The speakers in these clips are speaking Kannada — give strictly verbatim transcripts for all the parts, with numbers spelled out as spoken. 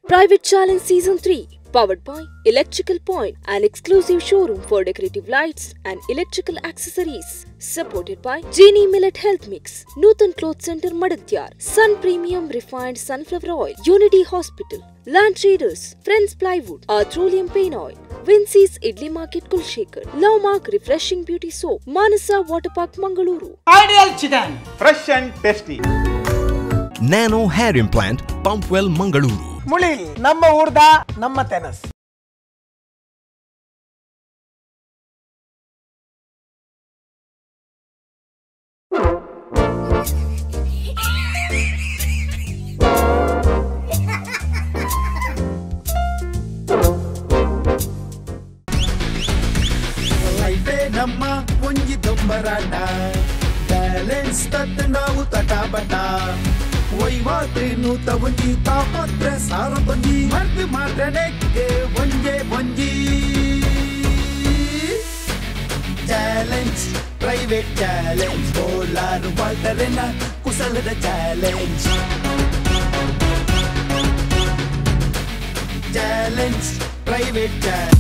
Private Challenge Season three, powered by Electrical Point, an exclusive showroom for decorative lights and electrical accessories. Supported by Genie Millet Health Mix, Nutan Cloth Center Madatyar, Sun Premium Refined Sunflower Oil, Unity Hospital, Land Traders, Friends Plywood, Arthrolium Pain Oil, Vincey's Idli Market Kulshekar, Lowmark Refreshing Beauty Soap, Manasa Water Park Mangaluru. Ideal Chicken, fresh and tasty. Nano Hair Implant, Pumpwell Mangaluru. ಮುಳಿಲ್ ನಮ್ಮ ಊರ್ದ ನಮ್ಮ ತೆನಸ್. ಲೈಫೇ ನಮ್ಮ ಒಂಜಿ ದೊಂಬರಾಟ ಬ್ಯಾಲೆನ್ಸ್ ತತ್ ನಾವು ತಟಾಬಟ ವೈವಾತ್ರಿ ನೂತ ಒಂಜಿ ತಾಪತ್ರ ಸಾರ ಬಂಜಿ ಮರ್ದು ಮಾತ್ರ ನೆಕ್ಕೆ ಒಂಜೆ ಒಂಜಿ ಚಾಲೆಂಜ್ ಪ್ರೈವೇಟ್ ಚಾಲೆಂಜ್ ಬೋಲಾರು ಬಾಲ್ಟರೆನ ಕುಸಲದ ಚಾಲೆಂಜ್ ಚಾಲೆಂಜ್ ಪ್ರೈವೇಟ್ ಚಾಲೆಂಜ್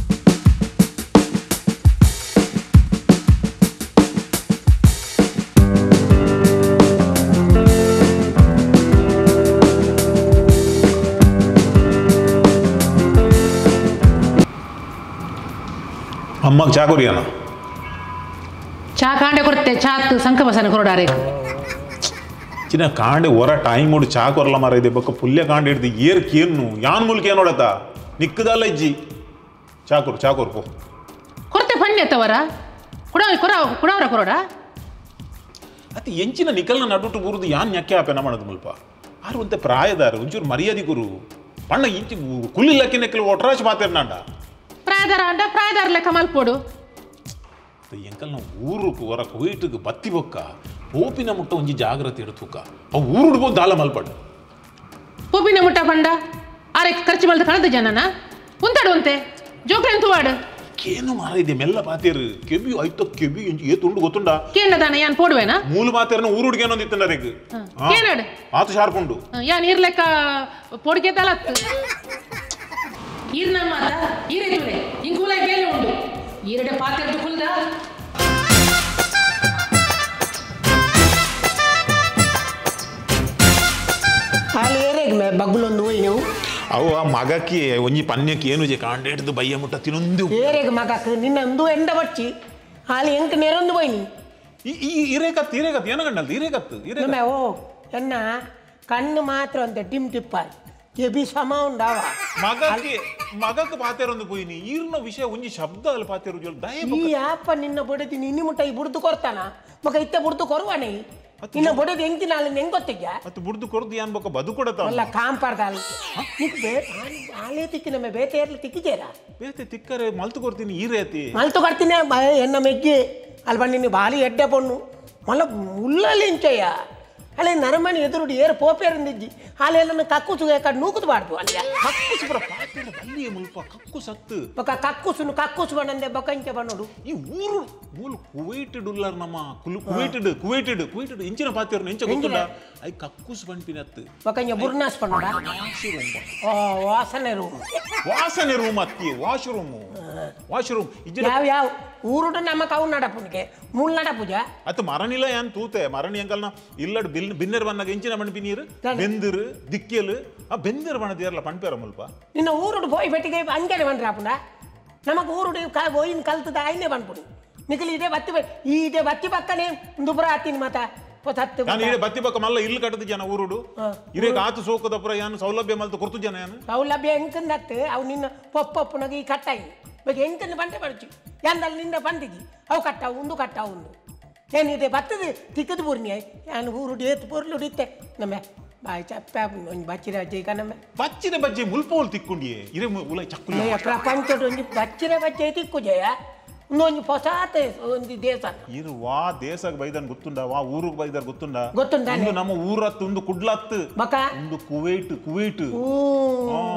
ಅಮ್ಮಗೆ ಚಾ ಕೊರಿಯಾನ ಚಾ ಕಾಂಡೆ ಕೊಡ್ತೆ ಚಾತ್ ಸಂಕ ಬಸನ ಕೊರಡಾರೆ ಚಿನ್ನ ಕಾಂಡೆ ಹೊರ ಟೈಮ್ ನೋಡಿ ಚಾ ಕೊರಲ ಮರ ಇದೆ ಬಕ್ಕ ಪುಲ್ಯ ಕಾಂಡೆ ಹಿಡ್ದು ಏರ್ ಕೇನು ಯಾನ್ ಮೂಲಕ ಏನು ನೋಡತ್ತ ನಿಕ್ಕದಲ್ಲ ಇಜ್ಜಿ ಚಾ ಕೊರು ಚಾ ಕೊರು ಪೋ ಕೊರತೆ ಪಣ್ಯ ತವರ ಕುಡ ಕೊರ ಕುಡವರ ಕೊರಡ ಅತಿ ಎಂಚಿನ ನಿಕಲ್ನ ನಡುಟು ಬರುದು ಯಾನ್ ಯಾಕೆ ಆಪೆನ ಮಾಡೋದು ಮುಲ್ಪ ಆರು ಅಂತೆ ಪ್ರಾಯದಾರ ಒಂಚೂರು ಮರ್ಯಾದೆ ಗುರು ಪಣ್ಣ ಇಂಚಿ ಕುಲ್ಲಿಲ್ಲಕ್ಕೆ ನೆಕ್ಕಲು ಒಟ್ರಾಚ್ ಮಾತಾಡ ನಾಂಡ ಪ್ರಾಯದಾರ ಅಂಡ ಪ್ರಾಯದಾರ ಲೆಕ್ಕ ಮಲ್ಪೋಡು ಎಂಕಲ್ ನಾವು ಊರುಕು ಹೊರ ಕುವೈಟ್ಗೆ ಬತ್ತಿ ಬೊಕ್ಕ ಪೋಪಿನ ಮುಟ್ಟ ಒಂಜಿ ಜಾಗ್ರತೆ ಇಡ್ತುಕ ಅವು ಊರುಡ್ಬೋದು ದಾಲ ಮಲ್ಪಡು ಪೂಪಿನ ಮುಟ್ಟ ಪಂಡ ಆರೆ ಖರ್ಚು ಮಲ್ದ ಕಳೆದ ಜನನ ಉಂತಾಡುವಂತೆ ಜೋಕ್ರೆ ಅಂತುವಾಡು ಕೇನು ಮಾರ ಇದೆ ಮೆಲ್ಲ ಪಾತೇರು ಕೆಬಿ ಆಯ್ತು ಕೆಬಿ ಏ ತುಂಡು ಗೊತ್ತುಂಡ ಕೇನದಾನ ಯಾನ್ ಪೋಡುವೇನಾ ಮೂಲ ಮಾತೇರನ ಊರುಡ್ಗೆ ಅನ್ನೊಂದು ಇತ್ತಂಡ ಅದಕ್ಕೆ ಕೇನಾಡು ಮಾತು ಶಾರ್ಪುಂಡು ಯಾನ್ ಇರ್ಲೆಕ್ಕ ಪೋಡಿಗೆ ತಲತ್ತು ಈರ್ನ ಮಾತ ಈರೆ ತುಳೆ ಇಂಕೂಲ ಕೇಳಿ ಉಂಡು ಈರಡೆ ಪಾತ್ರೆ ಕುಲ್ದ ಅಲ್ಲಿ ಏರೇಗ್ ಮೇ ಬಗ್ಲೊಂದು ನೀವು ಅವು ಆ ಮಗಕ್ಕೆ ಒಂಜಿ ಪನ್ಯಕ್ಕೆ ಏನು ಜೆ ಕಾಂಡೆ ಹಿಡ್ದು ಬಯ್ಯ ಮುಟ್ಟ ತಿನ್ನೊಂದು ಏರೇಗ್ ಮಗಕ್ಕೆ ನಿನ್ನೊಂದು ಎಂಡ ಬಚ್ಚಿ ಅಲ್ಲಿ ಎಂಕ್ ನೆರೊಂದು ಬೈನಿ ಈ ಇರೇಕತ್ತು ಇರೇಕತ್ತು ಏನ ಗಂಡಲ್ದು ಇರೇಕತ್ತು ಇರೇ ನಮ್ಮ ಓ ಎನ್ನ ಕಣ್ಣು ಮಾತ್ರ ಅಂತ ಟಿಮ್ ಟಿಪ್ಪಾಲ್ ಕೆಬಿ ಸಮ ಉಂಡಾವ ಮಗಕ್ಕೆ ಮಗಕ್ಕೆ ಪಾತೇರೊಂದು ಪೋಯಿನಿ ಈರ್ನ ವಿಷಯ ಒಂಜಿ ಶಬ್ದ ಅಲ್ಲಿ ಪಾತೇರು ಜೋಲ್ ದಯ ಈ ಯಾಪ ನಿನ್ನ ಬಡದಿ ನಿನ್ನ ಮುಟ್ಟ ಈ ಬುಡ್ದು ಕೊಡ್ತಾನ ಮಗ ಇತ್ತ ಬುಡ್ದು ಕೊರುವಾನೆ ನಿನ್ನ ಬಡದಿ ಎಂಕಿನ ಅಲ್ಲಿ ಹೆಂಗ್ ಗೊತ್ತಿದ್ಯಾ ಮತ್ತು ಬುಡ್ದು ಕೊರ್ದು ಏನ್ ಬಕ್ಕ ಬದು ಕೊಡತ್ತ ಅಲ್ಲ ಕಾಂಪಾರ್ದ ಅಲ್ಲಿ ನಿಕ್ ಬೇ ಆಲೇ ತಿಕ್ಕಿ ನಮ್ಮ ಬೇತೆ ಇರ್ಲಿ ತಿಕ್ಕಿಜೇರ ಬೇತೆ ತಿಕ್ಕರೆ ಮಲ್ತು ಕೊಡ್ತೀನಿ ಈರೇತಿ ಮಲ್ತು ಕೊಡ್ತೀನಿ ಎನ್ನ ಮೆಗ್ಗಿ ಅಲ್ಲಿ ಬಂದು ನೀನು ಬಾಲಿ ಎಡ್ಡೆ ಪೊಣ್ಣು ಮಲ್ಲ ಮುಲ್ಲಲ್ಲಿ ಇಂಚಯ್ಯ ಅಲ್ಲೇ ನರಮಣಿ ಎದುರುಡಿ ಏರು ಪೋಪೇರಿಂದಿಜ್ಜಿ ಹಾಲೆಲ್ಲ ಕಕ್ಕುಸು ಕಡೆ ನೂಕುದು ಬಾಡ್ದು ಅಲ್ಲಿ ಕಕ್ಕುಸು ಬರ ಪಾತೇರ ಬಲ್ಲಿಯ ಮುಲ್ಪ ಕಕ್ಕು ಸತ್ತು ಬೊಕ್ಕ ಕಕ್ಕುಸುನು ಕಕ್ಕುಸು ಬಣ್ಣಂದೆ ಬೊಕ್ಕಂಚೆ ಬಣ್ಣೋಡು ಈ ಊರು ಮೂಲ ಕುವೈಟೆಡ್ ಉಲ್ಲಾರ ನಮ್ಮ ಕುಲು ಕುವೈಟೆಡ್ ಕುವೈಟೆಡ್ ಕುವೈಟೆಡ್ ಇಂಚಿನ ಪಾತೇರು ಇಂಚ ಗೊತ್ತುಂಡ ಐ ಕಕ್ಕುಸು ಬಂಪಿನತ್ತು ಬೊಕ್ಕಂಚೆ ಬುರ್ನಾಸ್ ಬಣ್ಣೋಡ ಓ ವಾಸನೆ ರೂಮ್ ವಾಸನೆ ರೂಮ್ ಅತ್ತಿ ವಾಶ್ರೂಮ್ ವಾಶ್ರೂಮ್ ಯಾವ ಯಾವ ಊರುಡು ನಮ್ಮ ಕವು ನಡಪುನಿಗೆ ಮೂಲ್ ನಡಪುಜ ಅತ್ತು ಮರಣಿಲ ಏನ್ ತೂತೆ ಮರಣಿ ಅಂಕಲ್ನ ಇಲ್ಲಡ್ ಬಿಲ್ ಬಿನ್ನೆರ್ ಬಣ್ಣಗೆ ಇಂಚಿನ ಮಣ್ಪಿ ನೀರು ಬೆಂದಿರು ದಿಕ್ಕಿಯಲು ಆ ಬೆಂದಿರು ಬಣ್ಣದೇರಲ್ಲ ಪಣ್ಪೇರ ಮುಲ್ಪ ನಿನ್ನ ಊರುಡು ಹೋಯ್ ಬೆಟ್ಟಿಗೆ ಅಂಜನೆ ಬಂದ್ರೆ ಆಪುಂಡ ನಮಕ್ ಊರುಡು ಹೋಯಿನ ಕಲ್ತದ ಐನೇ ಬಂದ್ಬಿಡು ನಿಖಿಲ್ ಇದೇ ಬತ್ತಿ ಈ ಇದೇ ಬತ್ತಿ ಪಕ್ಕನೆ ದುಬ್ರ ಆತೀನಿ ಮಾತ ಪೊತ್ತತ್ತು ನಾನು ಇದೇ ಬತ್ತಿ ಪಕ್ಕ ಮಲ್ಲ ಇಲ್ಲಿ ಕಟ್ಟದ ಜನ ಊರುಡು ಇರೇ ಆತು ಸೋಕದ ಪುರ ಏನು ಸೌಲಭ್ಯ ಮಲ್ತು ಕೊರ್ತು ಜನ ಏನು ಸೌಲಭ್ಯ ಎಂಕಂದತ್ತು ಅವು ನಿನ್ನ ಪೊಪ್ಪಪ್ಪನಾಗ ಈ ಕಟ್ಟಾಯಿ ಬಗ್ಗೆ ಎಂಕಂದು ಬಂಡೆ ಬಡ್ಚು ಎಂದಲ್ಲಿ ನಿಂದ ಬಂದಿದ್ದಿ ಅವು ಕಟ್ಟಾವು ಉಂದು ಕಟ್ಟಾವು ಉಂದು ಏನಿದೆ ಬತ್ತದ ತಿಕ್ಕದ ಬೂರ್ನಿ ನಾನು ಊರುಡು ಏತು ಪೊರ್ಲು ಹಿಡಿತೆ ನಮ್ಮ ಬಾಯ್ ಚಪ್ಪ ಒಂದು ಬಚ್ಚಿರ ಬಜ್ಜಿ ಕಣಮ್ಮ ಬಚ್ಚಿನ ಬಜ್ಜಿ ಮುಲ್ಪೋಲ್ ತಿಕ್ಕೊಂಡಿಯೇ ಇರೇ ಉಲ ಚಕ್ಕುಲಿ ಪ್ರಪಂಚದ ಒಂದು ಬಚ್ಚಿರ ಬಜ್ಜಿ ತಿಕ್ಕುಜಯ ಒಂದು ಹೊಸಾತ ಒಂದು ದೇಶ ಇರು ವಾ ದೇಶಕ್ಕೆ ಬೈದನ್ ಗೊತ್ತುಂಡ ವಾ ಊರಿಗೆ ಬೈದರ್ ಗೊತ್ತುಂಡ ಗೊತ್ತುಂಡ ನಮ್ಮ ಊರತ್ತು ಒಂದು ಕುಡ್ಲತ್ತು ಬಕ ಒಂದು ಕುವೈಟ್ ಕುವೈಟ್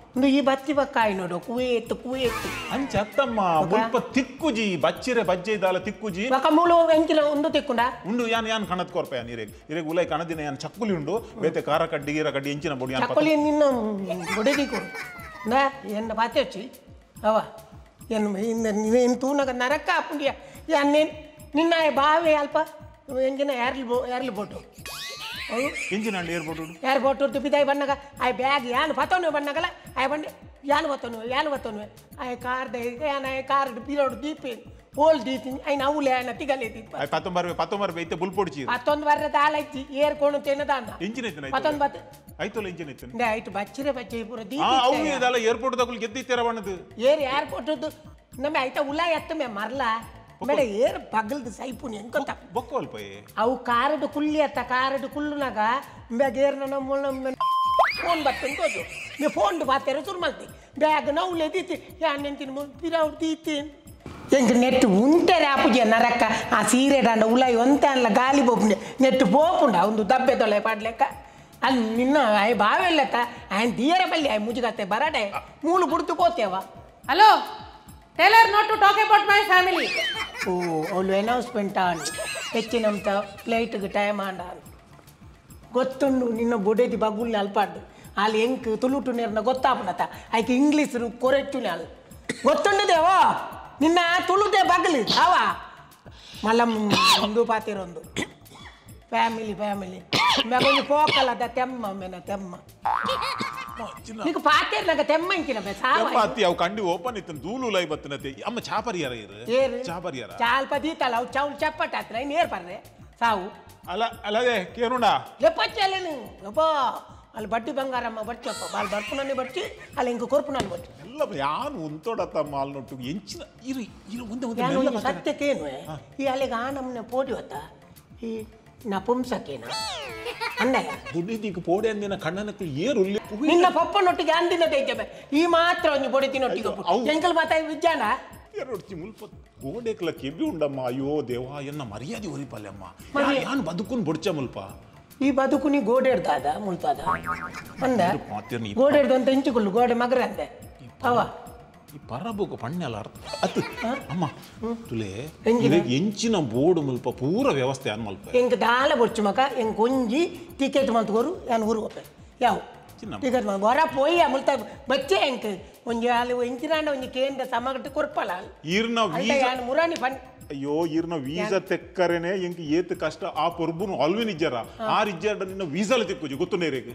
ಒಂದು ಈ ಬತ್ತಿ ಬಕ್ಕಾಯಿ ನೋಡು ಕುವೇತ್ ಕುವೇತ್ ಅಂಚ ಅತ್ತಮ್ಮ ಮುಲ್ಪ ತಿಕ್ಕುಜಿ ಬಚ್ಚಿರೆ ಬಜ್ಜೆ ಇದ್ದಾಲ ತಿಕ್ಕುಜಿ ಬಕ ಮೂಳು ಎಂಕಿನ ಒಂದು ತಿಕ್ಕುಂಡ ಉಂಡು ಯಾನ್ ಯಾನ್ ಕಣದ್ ಕೊರ್ಪ ಯಾನ್ ಇರೆಗ್ ಇರೆಗ್ ಉಲೈ ಕಣದಿನ ಯಾನ್ ಚಕ್ಕುಲಿ ಉಂಡು ಬೇತೆ ಕಾರ ಕಡ್ಡಿ ಗೀರ ಕಡ್ಡಿ ಎಂಚಿನ ಬೋಡಿ ಯಾನ್ ಚಕ್ಕುಲಿ ನಿನ್ನ ಬೊಡೆದಿ ಕೊಡು ನಾ ಎನ್ನ ಬಾತೆ వచ్చి ಅವ ಎನ್ನು ಇನ್ನ ನೀನು ತೂನಗ ನರಕ ಅಪ್ಪುಂಡಿಯ ಯಾನ್ ನಿನ್ನ ಬಾವೆ ಅಲ್ಪ ಎಂಗಿನ ಯಾರ್ಲಿ ಬೋ ಯಾರ್ಲಿ ಬೋಟು ಎಂಚಿನ ಏರ್ಪೋರ್ಟ್ ಏರ್ಪೋರ್ಟ್ ತುಪ್ಪಿದಾಯಿ ಬಣ್ಣಗ ಆಯ್ ಬ್ಯಾಗ್ ಯಾನು ಬತ್ತವನು ಬಣ್ಣಗಲ ಆಯ್ ಬಂಡೆ ಯಾನು ಬತ್ತವನು ಯಾನು ಬತ್ತವನು ಆಯ್ ಕಾರ್ದ ಯಾನ ಕಾರ್ ಪೀರೋಡ್ ದೀಪಿ ಓಲ್ ದೀಪಿ ಐನ ಅವಲೆ ಆಯ್ನ ತಿಗಲೆ ದೀಪ ಪತ್ತೊಂಬರ್ವೆ ಪತ್ತೊಂಬರ್ವೆ ಐತೆ ಬುಲ್ಪೊಡ್ಚಿ ಹತ್ತೊಂದು ವರ್ರದ ಆಲೈತಿ ಏರ್ಕೊಂಡು ತಿನ್ನದಾನ ಎಂಚಿನ ಐತೆ ಪತ್ತೊಂದು ಬತ್ತ ಐತಲ್ಲ ಎಂಚಿನ ಐತೆ ಂಡೆ ಆಯ್ತು ಬಚ್ಚಿರೆ ಬಚ್ಚಿ ಪೂರ ಆ ದೀಪ ಅವು ಇದಲ್ಲ ಏರ್ಪೋರ್ಟ್ ತಗೊಳ್ ಗೆದ್ದಿತ್ತೀರ ಬಣ್ಣದು ಏರ್ ಏರ್ಪೋರ್ಟ್ ನಮ್ಮೆ ಆಯ್ತಾ ಉಲಾ ಎತ್ತ ಮೇ ಮರ್ಲ ಬೇಡ ಏರ್ ಪಗಲ್ದು ಸೈಪುನಿ ಎಂಕ ಬೊಕ್ಕ ಅಲ್ಪ ಅವು ಕಾರಡು ಕುಲ್ಲಿ ಅತ್ತ ಕಾರಡು ಕುಲ್ಲುನಾಗ ಬ್ಯಾಗ್ ಏರ್ ನಮ್ಮ ಫೋನ್ ಬರ್ತಂತ ಹೋದು ನೀ ಫೋನ್ ಬಾತೇರ ಶುರು ಮಾಡ್ತಿ ಬ್ಯಾಗ್ ನೌಲೆ ದೀತಿ ಯಾನ್ ನೆಂತಿನ ಪಿರಾವ್ ದೀತಿ ಎಂಕ ನೆಟ್ಟು ಉಂಟೆರೆ ಆಪುಜಿ ನರಕ್ಕ ಆ ಸೀರೆ ದಾಂಡ ಉಲಾಯಿ ಒಂತೆ ಅಲ್ಲ ಗಾಲಿ ಬೋಪುಂಡೆ ನೆಟ್ಟು ಬೋಪುಂಡ ಒಂದು ದಬ್ಬೆ ತೊಲೆ ಪಾಡ್ಲೆಕ್ಕ ಅಲ್ಲಿ ನಿನ್ನ ಆಯ್ ಬಾವೆಲ್ಲತ್ತ ಆಯ್ನ ದಿಯರ ಬಲ್ಲಿ ಆಯ್ ಮುಜುಗತ್ತೆ ಬರಡೆ ಮೂಲು ಬುಡ್ತು ಕೋತೇವ hello tailor not to talk about my family ಓ ಅವಳು ಅನೌನ್ಸ್ಮೆಂಟ್ ಆನ್ ಹೆಚ್ಚಿನಂತ ಫ್ಲೈಟ್ಗೆ ಟೈಮ್ ಆಂಡ ಗೊತ್ತುಂಡು ನಿನ್ನ ಬೊಡೆದಿ ಬಗುಲ್ನಿ ಅಲ್ಪಾಡ್ದು ಅಲ್ಲಿ ಎಂಕ್ ತುಳುಟು ನೀರ್ನ ಗೊತ್ತಾಪುನತ ಆಯ್ಕೆ ಇಂಗ್ಲೀಷ್ ಕೊರೆಚ್ಚುನೆ ಅಲ್ಲಿ ಗೊತ್ತುಂಡದೇವೋ ನಿನ್ನ ತುಳುದೇ ಬಗಲಿ ಅವ ಮಲ್ಲ ಒಂದು ಪಾತಿರೊಂದು ಫ್ಯಾಮಿಲಿ ಫ್ಯಾಮಿಲಿ ಮೆಗೊಂದು ಪೋಕಲದ ತೆಮ್ಮ ಮೆನ ತೆಮ್ಮ నీకు పాతేరు నాకు తెమ్మంకిన పాతి అవు కండి ఓపెన్ ఇతను దూలు లై బత్తనతే అమ్మ చాపరియారా ఇరు ఏరు చాపరియారా చాల్పది తలవు చౌల్ చెప్పటత్ర నేర్ పర్రే సావు అలా అలాగే కేరుండా చెప్పొచ్చేలేను అబ్బా వాళ్ళు బట్టి బంగారమ్మ బట్టి చెప్ప వాళ్ళు బర్పునని బట్టి వాళ్ళు ఇంకో కొరుపునని బట్టి ಎಲ್ಲ ಯಾನು ಉಂತೋಡತ್ತ ಮಾಲ್ನೊಟ್ಟು ಎಂಚಿನ ಇರು ಇರು ಮುಂದೆ ಮುಂದೆ ಸತ್ಯಕ್ಕೇನು ಈ ಅಲ್ಲಿಗೆ ಆ ನಮ್ಮನೆ ಪೋಟಿ ಹೊತ್ತ ಈ ನಪುಂಸಕೇನ ಅಣ್ಣಯ್ಯ ದುಡ್ಡಿದ್ದೀಗ ಪೋಡೆ ಅಂದಿನ ಕಣ್ಣನಕ್ಕೆ ಏರು ನಿನ್ನ ಪಪ್ಪನೊಟ್ಟಿಗೆ ಅಂದಿನ ತೆಗೆಬೆ ಈ ಮಾತ್ರ ಒಂದು ಬೊಡಿತಿನೊಟ್ಟಿಗೆ ಎಂಕಲ್ ಮಾತಾಡಿ ವಿಜ್ಞಾನ ಎರೊಡ್ತಿ ಮುಲ್ಪ ಗೋಡೆಕ್ಲ ಕೆಬ್ಬಿ ಉಂಡಮ್ಮ ಅಯ್ಯೋ ದೇವಾ ಎನ್ನ ಮರ್ಯಾದೆ ಒರಿಪಲ್ಲಮ್ಮ ಯಾನು ಬದುಕುನ್ ಬೊಡ್ಚ ಮುಲ್ಪ ಈ ಬದುಕು ನೀ ಗೋಡೆಡ್ದಾದ ಮುಲ್ಪಾದ ಅಂದ ಗೋಡೆಡ್ದು ಅಂತ ಹೆಂಚಿಕೊಳ್ಳು ಗೋಡೆ ಮಗರ ಅಂದೆ ಅವ ಈ ಪರಬೋಗ ಪಣ್ಣೆಲ್ಲ ಅರ್ಥ ಅತ್ತು ಅಮ್ಮ ತುಲೆ ಎಂಚಿನ ಬೋರ್ಡು ಮುಲ್ಪ ಪೂರ ವ್ಯವಸ್ಥೆ ಅನ್ ಮಲ್ಪ ಎಂಕ್ ದಾಲ ಬೊಡ್ಚು ಮಕ ಎಂಕ್ ಒಂಜಿ ಟಿಕೆಟ್ ಮಂತ್ಕೋರು ಯಾನು ಊರು ಹೋಪೆ ಯಾವ ಟಿಕೆಟ್ ಮಂತ್ ಹೊರ ಪೋಯಿ ಮುಲ್ತ ಬಚ್ಚೆ ಎಂಕ್ ಒಂಜಿ ಅಲ್ಲಿ ಎಂಚಿನಾಂಡ ಒಂಜಿ ಕೇಂದ್ರ ಸಮಗಟ್ಟು ಕೊರ್ಪಲ್ಲ ಈರ್ನ ವೀಸಾ ಮುರಾಣಿ ಪಣ್ ಅಯ್ಯೋ ಈರ್ನ ವೀಸಾ ತೆಕ್ಕರೇನೆ ಎಂಕ್ ಏತ್ ಕಷ್ಟ ಆ ಪೊರ್ಬುನು ಅಲ್ವಿನ್ ಇಜ್ಜಾರ ಆ ಇಜ್ಜಾಡ ನಿನ್ನ ವೀಸಾಲ ತೆಕ್ಕುಜಿ ಗೊತ್ತು ನೇರೇಗೆ